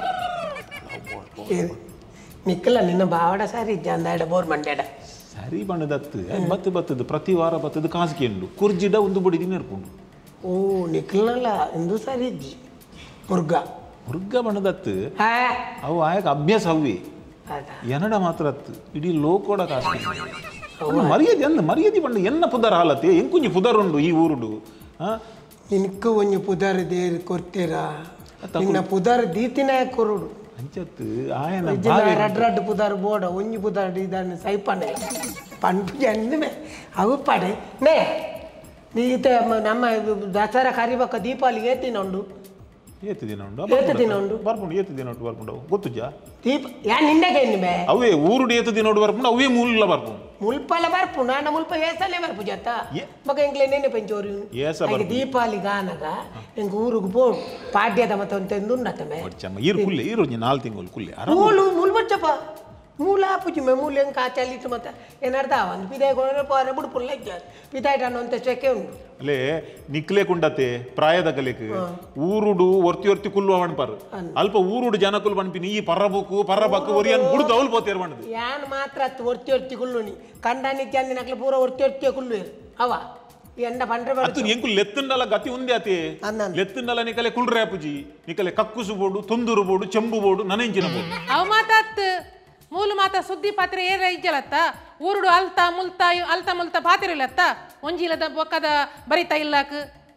ನಿಕ್ಕಲ್ಲ ನಿನ್ನ ಬಾವಡ ಸಾರಿ ಜಂದಾಡ ಬೋರ್ ಮಂಡ್ಯಾಡ ಸರಿ ಬಣ್ಣದತ್ತು ಬತ್ತು ಬತ್ತದು ಪ್ರತಿ ವಾರ ಬತ್ತದು ಕಾಸಿಗೆಂಡು ಕುರ್ಜಿಡ ಒಂದು ಬುಡಿದಿ ನೆರ್ಕೊಂಡು ಓ ನಿಕ್ಕಲ್ನಲ್ಲ ಎಂದು ಸಾರಿ ಇಜ್ಜಿ ಮುರ್ಗ ಮುರ್ಗ ಬಣ್ಣದತ್ತು ಅವು ಆಯಕ ಅಭ್ಯಾಸ ಅವೇ ಎನಡ ಮಾತ್ರ ಅತ್ತು ಇಡೀ ಲೋಕೋಡ ಕಾಸಿ ಮರ್ಯಾದೆ ಅಂದ ಮರ್ಯಾದೆ ಬಂಡ ಎನ್ನ ಪುದರ್ ಹಾಲತ್ತೆ ಎಂಕುಂಜಿ ಪುದರ್ ಉಂಡು ಈ ಊರುಡು ನಿನಕ್ಕೆ ಒಂಜಿ ಪುದರ್ ದೇರ್ ಕೊರ್ತೀರಾ ನಿನ್ನ ಪುದರ್ ದೀತಿನ ಕೊರುಡು ಅಂಚತ್ತು ಆಯನ ರಡ್ ರಡ್ ಪುದರ್ ಬೋಡ ಒಂಜಿ ಪುದರ್ ಇದನ್ನು ಸೈಪನೆ ಪಂಪು ಜನ್ಮೆ ಅವು ಪಡೆ ನೇ ನೀತೆ ನಮ್ಮ ದಸರಾ ಕರಿಬೇಕ ದೀಪಾವಳಿಗೆ ಏತಿನೊಂಡು ಏತು ದಿನ ಉಂಡು ಏತು ದಿನ ಉಂಡು ಬರ್ಪುಂಡು ಏತು ದಿನ ಉಂಟು ಬರ್ಪುಂಡು ಗೊತ್ತುಜ ದೀಪ ಯಾ ನಿಂಡೆಗೆ ನಿಮೆ ಅವೇ ಊರುಡು ಏತು ದಿನ ಉಂಡು ಬರ್ಪುಂಡು ಅವೇ ಮೂಲ ಬರ್ಪುಂಡು ಮುಲ್ಪಲ ಬರ್ಪುಂಡು ಅಣ್ಣ ಮುಲ್ಪ ಏಸಲ್ಲೇ ಬರ್ಪು ಜತ್ತ ಮಗ ಎಂಗ್ಲೆ ನೆನೆ ಪಂಚೋರು ದೀಪಾವಳಿ ಗಾನಗ ಎಂಗ ಊರಿಗೆ ಬೋಡು ಪಾಡ್ಯದ ಮತ್ತೆ ಒಂದು ತೆಂದು ಉಂಡತ್ತಮೆ ಈರು ಕುಲ್ಲೆ ಈರು ನಾಲ್ಕು ತಿಂಗಳು ಕುಲ್ಲೆ ಮೂಲು ಮೂಲು ಬಚ್ಚಪ್ಪ ಮೂಲ ಆಪುಜಿ ಮೆ ಮೂಲ ಹೆಂಗೆ ಕಾಚಲ್ಲಿಟ್ಟು ಮತ್ತೆ ಏನರ್ಥ ಒಂದು ಪಿದಾಯ ಕೊಡ ಪಾರ ಬುಡ್ಪುಲ್ಲ ಇದ್ದಾರೆ ಪಿದಾಯ ಅನ್ನುವಂಥ ಚೆಕ್ಕೆ ಉಂಟು ಅಲ್ಲೇ ನಿಕ್ಲೆ ಕುಂಡತೆ ಪ್ರಾಯದ ಕಲೆಕ್ ಊರುಡು ಒರ್ತಿ ಒರ್ತಿ ಕುಲ್ಲು ಬಣ್ಪಾರು ಅಲ್ಪ ಊರುಡು ಜನ ಕುಲ್ ಬಣ್ಪಿನಿ ಈ ಪರ್ರಬುಕ್ಕು ಪರ್ರಬಕ್ಕು ಒರಿಯನ್ ಬುಡ್ದು ಅವಳು ಪೋತೇರ್ ಬಣ್ಣದು ಯಾನ್ ಮಾತ್ರ ಅತ್ತು ಒರ್ತಿ ಒರ್ತಿ ಕುಲ್ಲು ನೀ ಕಂಡಾನಿ ಚಂದಿನ ನಕ್ಲೆ ಪೂರ ಒರ್ತಿ ಒರ್ತಿ ಕುಲ್ಲು ಅವ ಎಂಡ ಪಂಡ್ರೆ ಅತ್ತು ಎಂಕು ಲೆತ್ತಂಡಲ ಗತಿ ಉಂದೆ ಆತೆ ಲೆತ್ತಂಡಲ ನಿಕಲೆ ಕುಲ್ರೆ ಅಪ್ಪುಜಿ ನಿಕಲೆ ಕಕ್ಕುಸು ಬೋಡು ತುಂದೂರು ಬೋಡು ಚೆಂಬು ಬೋಡು ನನಂಚಿನ ಬೋಡು ಅವ ಮಾತಾತ್ ಮೂಲ ಮಾತ ಸುದ್ದಿ ಪಾತ್ರೆ ಏರ ಇಜ್ಜಲತ್ತ ಊರುಡು ಅಲ್ತ ಮುಲ್ತ ಅಲ್ತ ಮುಲ್ತ ಪಾತಿರಲತ್ತ ಒಂಜಿಲದ ಬೊಕ್ಕದ ಬರಿತ ಇಲ್ಲಾಕ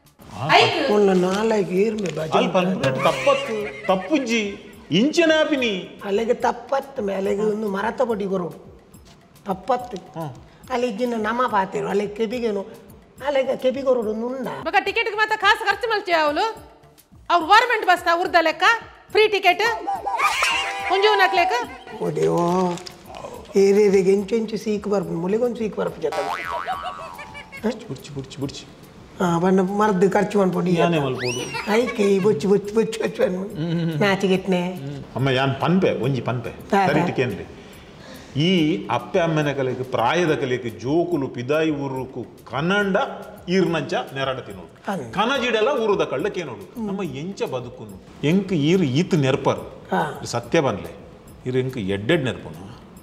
ನಾಲ್ಕು ಏರ್ಮೆ ತಪ್ಪತ್ತು ತಪ್ಪುಜ್ಜಿ ಇಂಚನ ಆಪಿನಿ ಅಲ್ಲಿಗೆ ತಪ್ಪತ್ತು ಮೇಲೆಗೆ ಒಂದು ಮರತ ಬಡ್ಡಿ ಕೊರೋಡು ತಪ್ಪತ್ತು ಅಲ್ಲಿ ಇಜ್ಜಿನ ನಮ್ಮ ಪಾತಿರು ಅಲ್ಲಿ ಕೆಬಿಗೇನು ಅಲ್ಲಿಗೆ ಕೆಬಿ ಕೊರೋಡು ನುಂಡ ಬಕ ಟಿಕೆಟ್ಗೆ ಮಾತ್ರ ಕಾಸು ಖರ್ಚು ಮಲ್ಚಿ ಅವಳು ಅವ್ರು ಗೌರ್ಮೆಂಟ್ ಬಸ್ತಾ ಉರ್ದ ಲೆಕ್ಕ ಫ್ರೀ ಟಿಕೆಟ್ ಮುಂಜು ನಾಕ್ಲೇಕ ಓದೇವೋ ಏರಿಯಾಗೆ ಎಂಚು ಎಂಚು ಸೀಕ್ ಬರ್ಪು ಮುಲಿಗೊಂದು ಸೀಕ್ ಬರ್ಪು ಜತ ಬುಡ್ಚಿ ಬುಡ್ಚಿ ಬುಡ್ಚಿ ಹಾಂ ಬಣ್ಣ ಮರದ್ದು ಖರ್ಚು ಮಾಡ್ಬೋದು ಯಾನೇ ಮಲ್ಬೋದು ಐಕೆ ಬೊಚ್ಚು ಬೊಚ್ಚು ಬೊಚ್ಚು ಬೊಚ್ಚು ಅನ್ನು ನಾಚಿಗೆಟ್ನೆ ಅಮ್ಮ ಯಾನ್ ಪನ್ಪೆ ಒಂಜಿ ಪನ್ಪೆ ಸರಿ ಟಿಕೆನ್ರಿ ಈ ಅಪ್ಪೆ ಅಮ್ಮನ ಕಲೆಗೆ ಪ್ರಾಯದ ಕಲೆಗೆ ಜೋಕುಲು ಪಿದಾಯಿ ಊರುಕು ಕನ್ನಡ ಈರ್ನಂಚ ನೆರಡ ತಿನ್ನೋಡು ಕನಜಿಡೆಲ್ಲ ಊರುದ ಕಳ್ಳಕ್ಕೆ ನೋಡು ನಮ್ಮ ಎಂಚ ಬದುಕುನು ಎಂಕ್ ಈರು ಈತ್ ನೆರ್ಪರು ಸತ್ಯ ಬನ್ಲೆ ಇರು ಎಂಕ್ ಎಡ್ಡೆಡ್ ನೆರ್ಪುನು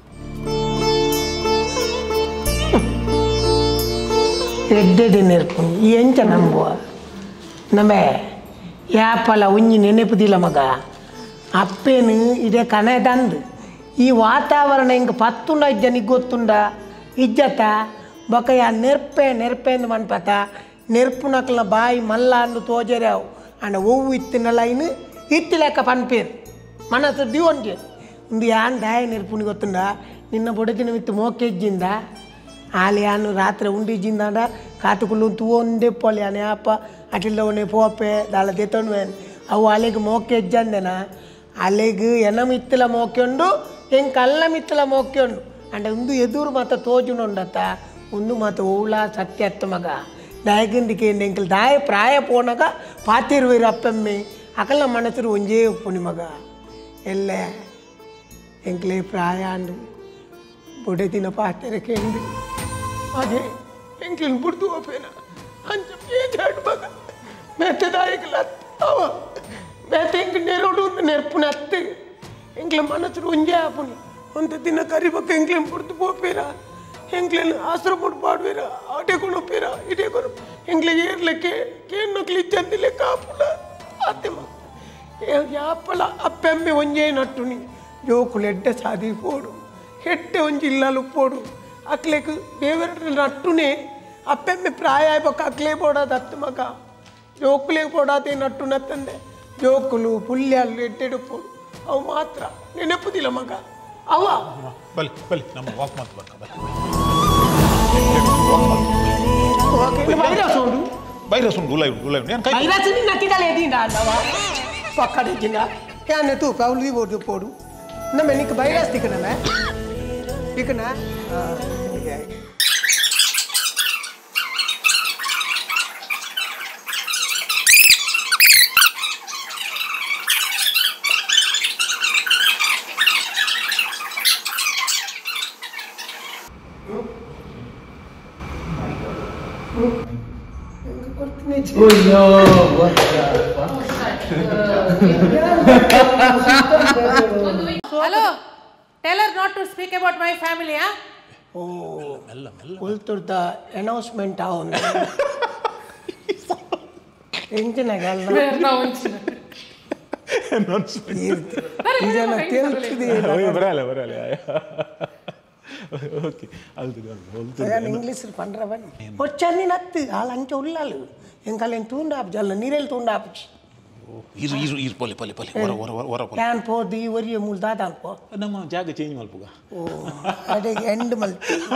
ಎಡ್ಡೆಡ್ ನೆರ್ಪುನು ಎಂಚ ನಂಬುವ ನಮ್ಮೆ ಯಾಪಲ ಒಂಜಿ ನೆನೆಪುದಿಲ್ಲ ಮಗ ಅಪ್ಪೇನು ಇದೇ ಕನೆದಂದು ಈ ವಾತಾವರಣ ಹಿಂಗೆ ಪತ್ತುಂಡ ಇಜ್ಜನಿಗೆ ಗೊತ್ತುಂಡ ಇಜ್ಜತ ಬೊಕ ಯಾ ನೆರ್ಪೆ ನೆರ್ಪೆ ಅಂದು ಮನ್ಪತ ನೆರ್ಪು ನಕ್ಲ ಬಾಯಿ ಮಲ್ಲ ಅಂದು ತೋಜರ್ಯಾವು ಅಣ್ಣ ಒವ್ವು ಇತ್ತಿನ ಲೈನ್ ಇತ್ತಿ ಲೆಕ್ಕ ಪನ್ಪೇರು ಮನಸ್ಸು ದಿವಂಟಿ ಒಂದು ಯಾನ್ ದಾಯ ನೆರ್ಪುನಿ ಗೊತ್ತುಂಡ ನಿನ್ನ ಬೊಡದಿನ ವಿತ್ತು ಮೋಕೆ ಇಜ್ಜಿಂದ ಆಲಿ ಯಾನು ರಾತ್ರಿ ಉಂಡಿಜ್ಜಿಂದ ಕಾತುಕುಲ್ಲು ತೂ ಒಂದೇ ಪೊಲಿ ಅನೆ ಅಪ್ಪ ಅಟಿಲ್ಲ ಒನೆ ಪೋಪೆ ದಾಳ ದೆತ್ತೊಂಡ್ವೇನು ಅವು ಅಲೆಗೆ ಮೋಕೆ ಇಜ್ಜಂದೆನ ಅಲೆಗ್ ಎನ ಮಿತ್ತಲ ಮೋಕ್ಕೊಂಡು ಹೆಂಗೆ ಕಲ್ಲ ಮಿತ್ತಲ ಮೋಕ್ಕೊಂಡು ಅಂಡ ಒಂದು ಎದುರು ಮಾತ ತೋಜುನುಂಡತ್ತ ಒಂದು ಮಾತ ಓಳ ಸತ್ಯ ಅತ್ತ ಮಗ ದಯಗಂದಿಕೆ ಎಂಕಲ್ ದಾಯ ಪ್ರಾಯ ಪೋನಾಗ ಪಾತಿರುವೇರು ಅಪ್ಪಮ್ಮೆ ಅಕಲ್ಲ ಮನಸ್ಸರು ಒಂಜೇ ಉಪ್ಪುನಿ ಮಗ ಎಲ್ಲ ಎಂಕ್ಲೆ ಪ್ರಾಯ ಅಂಡು ಬೊಡೆ ದಿನ ಪಾತೆರೆ ಕೇಂದ್ರ ಅದೇ ಎಂಕ್ಲಿನ ಬುಡ್ದು ಹೋಪೇನ ಅಂಚ ಬೇಜಾಡು ಮಗ ಮೆತ್ತೆ ದಾಯಕಲ್ಲ ಅವ ಮೆತ್ತೆ ಎಂಕ್ ನೆರೋಡು ನೆರ್ಪುನ ಅತ್ತೆ ಎಂಕ್ಲ ಮನಸ್ಸರು ಒಂಜೇ ಆಪುನಿ ಒಂದು ದಿನ ಕರಿಬೇಕು ಎಂಕ್ಲೆನ ಬುಡ್ದು ಹೋಪೇರ ಎಂಕ್ಲೆನ ಆಸರ ಬುಡ್ ಪಾಡ್ವೇರ ಆಟೆ ಕೊಣೋಪೇರ ಇಟೇ ಕೊನು ಎಂಕ್ಲೆ ಏರ್ಲೆಕ್ಕೆ ಕೇನು ಕ್ಲಿಚ್ಚಂದಿ ಲೆಕ್ಕ ಆಪುಲ ಅತ್ತೆ ಮಗ ಯಾಪಲ ಅಪ್ಪೆಮ್ಮೆ ಒಂಜೇ ನಟ್ಟುನಿ ಜೋಕುಲು ಎಡ್ಡೆ ಸಾದಿ ಪೋಡು ಹೆಟ್ಟೆ ಒಂಜಿ ಇಲ್ಲಲು ಪೋಡು ಅಕ್ಲೆಕ್ ದೇವರ ನಟ್ಟುನೇ ಅಪ್ಪೆಮ್ಮೆ ಪ್ರಾಯ ಆಯ್ಬೇಕು ಅಕ್ಲೆ ಪೋಡಾದ ಅತ್ತ ಮಗ ಜೋಕುಲೆ ಪೋಡಾತೆ ನಟ್ಟು ನತ್ತಂದೆ ಜೋಕುಲು ಪುಲ್ಯಲ್ಲು ಎಡ್ಡೆಡು ಪೋಡು ಅವು ಮಾತ್ರ ನೆನಪುದಿಲ್ಲ ಮಗ ಅವ ಬಲಿ ಬಲಿ ನಮ್ಮ ವಾಕ್ ಮಾತು ಬರ್ಕ ವೈರಸ್ ಉಂಡು ವೈರಸ್ ಉಂಡು ಉಲಾಯ್ ಉಲಾಯ್ నేను కై ವೈರಸ್ ನಿ ನತ್ತಿದಲೆ ಎದಿಂಡ ಅಲ್ಲವ ಪಕ್ಕಡೆ ಜಿಂಗ ಯಾನೆ ತೂ ಪೌಲಿ ಬೋಡು ಪೋಡು ನಮ್ಮ ನಿಕ ವೈರಸ್ ದಿಕನಮ ದಿಕನ Hello, tell her not to speak about my family, huh? Oh, kulturda announcement ಆವೊಂದು ಎಂಜಿನಗಲ್ಲ announcement ಇದನ್ನ ತಿಳಿಸಿದೆ ಬರಲ್ಲ ಬರಲ್ಲ ಓಕೆ ಅದು ಅದು ನಾನು ಇಂಗ್ಲಿಷ್ ಪಂಡ್ರವನ್ ಒಚ್ಚನಿ ನತ್ತು ಆಲ ಅಂಚ ಉಳ್ಳಾಲು ಎಂಕಲೆನ್ ತೂಂಡಾಪ್ ಜಲ್ಲ ನೀರೆಲ್ ತೂಂಡಾಪ್ ಇರು ಇರು ಇರು ಪೊಲೆ ಪೊಲೆ ಪೊಲೆ ಹೊರ ಹೊರ ಹೊರ ಪೊಲೆ ಯಾನ್ ಪೋದಿ ಒರಿಯ ಮೂಲ ದಾದಾನ್ ಪೋ ನಮ್ಮ ಜಾಗ ಚೇಂಜ್ ಮಲ್ಪುಗ ಓ ಅದೇ ಎಂಡ್ ಮಲ್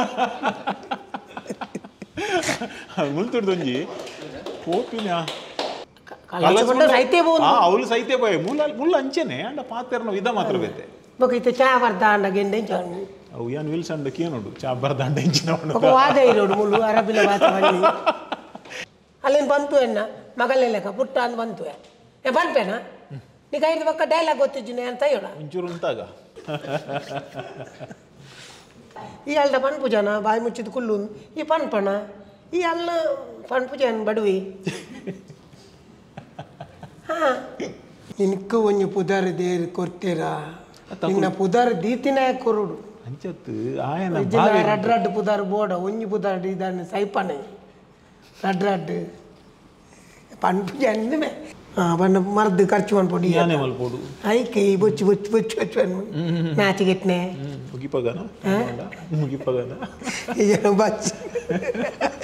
ಮುಲ್ತುಡ್ದೊಂಜಿ ಪೋಪಿನ ಕಲಸಕೊಂಡ ಸೈತೆ ಬೋನ್ ಆ ಅವಳು ಸೈತೆ ಬಾಯ್ ಮುಲ್ಲ ಮುಲ್ಲ ಅಂಚೆನೆ ಅಂಡ ಪಾತೆರ್ನ ವಿಧ ಮಾತ್ರ ಬೇತೆ ಬಕೈತೆ ಚಾ ಬರ್ದಾಂಡ ಗೆಂಡೆ ಚಾನು ಅವು ಯಾನ್ ವಿಲ್ಸಂಡ ಕೇನೋಡು ಚಾ ಬರ್ದಾಂಡ ಎಂಚಿನ ఒక వాద ఇరోడు ములు అరబిల వాతవన్ని అల్లెన్ బంతు ఎన్న మగలే లెక్క పుట్ట అంద బంతు ఏ బంపేనా నీకు ఐదు ఒక్క డైలాగ్ ಗೊತ್ತಿಜ್ಜಿನೆ ಅಂತ ಹೇಳ ಒಂಚೂರು ಉಂಟಾಗ ಈ ಅಲ್ದ ಪನ್ಪು ಜನ ಬಾಯಿ ಮುಚ್ಚಿದ ಕುಲ್ಲು ಈ ಪನ್ಪಣ ಈ ಅಲ್ಲ ಪನ್ಪು ಜನ ಬಡವಿ ಹಾ ನಿನಕ್ಕೆ ಒಂಜಿ ಪುದರ್ ದೇರ್ ಕೊರ್ತೀರಾ ನಿನ್ನ ಪುದರ್ ದೀತಿನ ಕೊರುಡು ಅಂಚತ್ತು ಆಯನ ರಡ್ ರಡ್ ಪುದಾರ್ ಬೋಡ ಒಂಜಿ ಪುದಾರ್ ಇದಾನೆ ಸೈಪನೆ ರಡ್ ರಡ್ ಪನ್ಪು ಜನ್ಮೆ ಬಣ್ಣ ಮರ್ದು ಖರ್ಚು ಮಾಡ್ಕೊಡಿ ಯಾನೆ ಮಲ್ಪೋಡು ಐಕೆ ಬೊಚ್ಚು ಬೊಚ್ಚು ಬೊಚ್ಚು ಬೊಚ್ಚು ಅನ್ನು ನಾಚಿಗೆಟ್ನೆ ಮುಗಿಪಗನ ಮುಗಿಪಗನ ಏನು ಬಚ್ಚು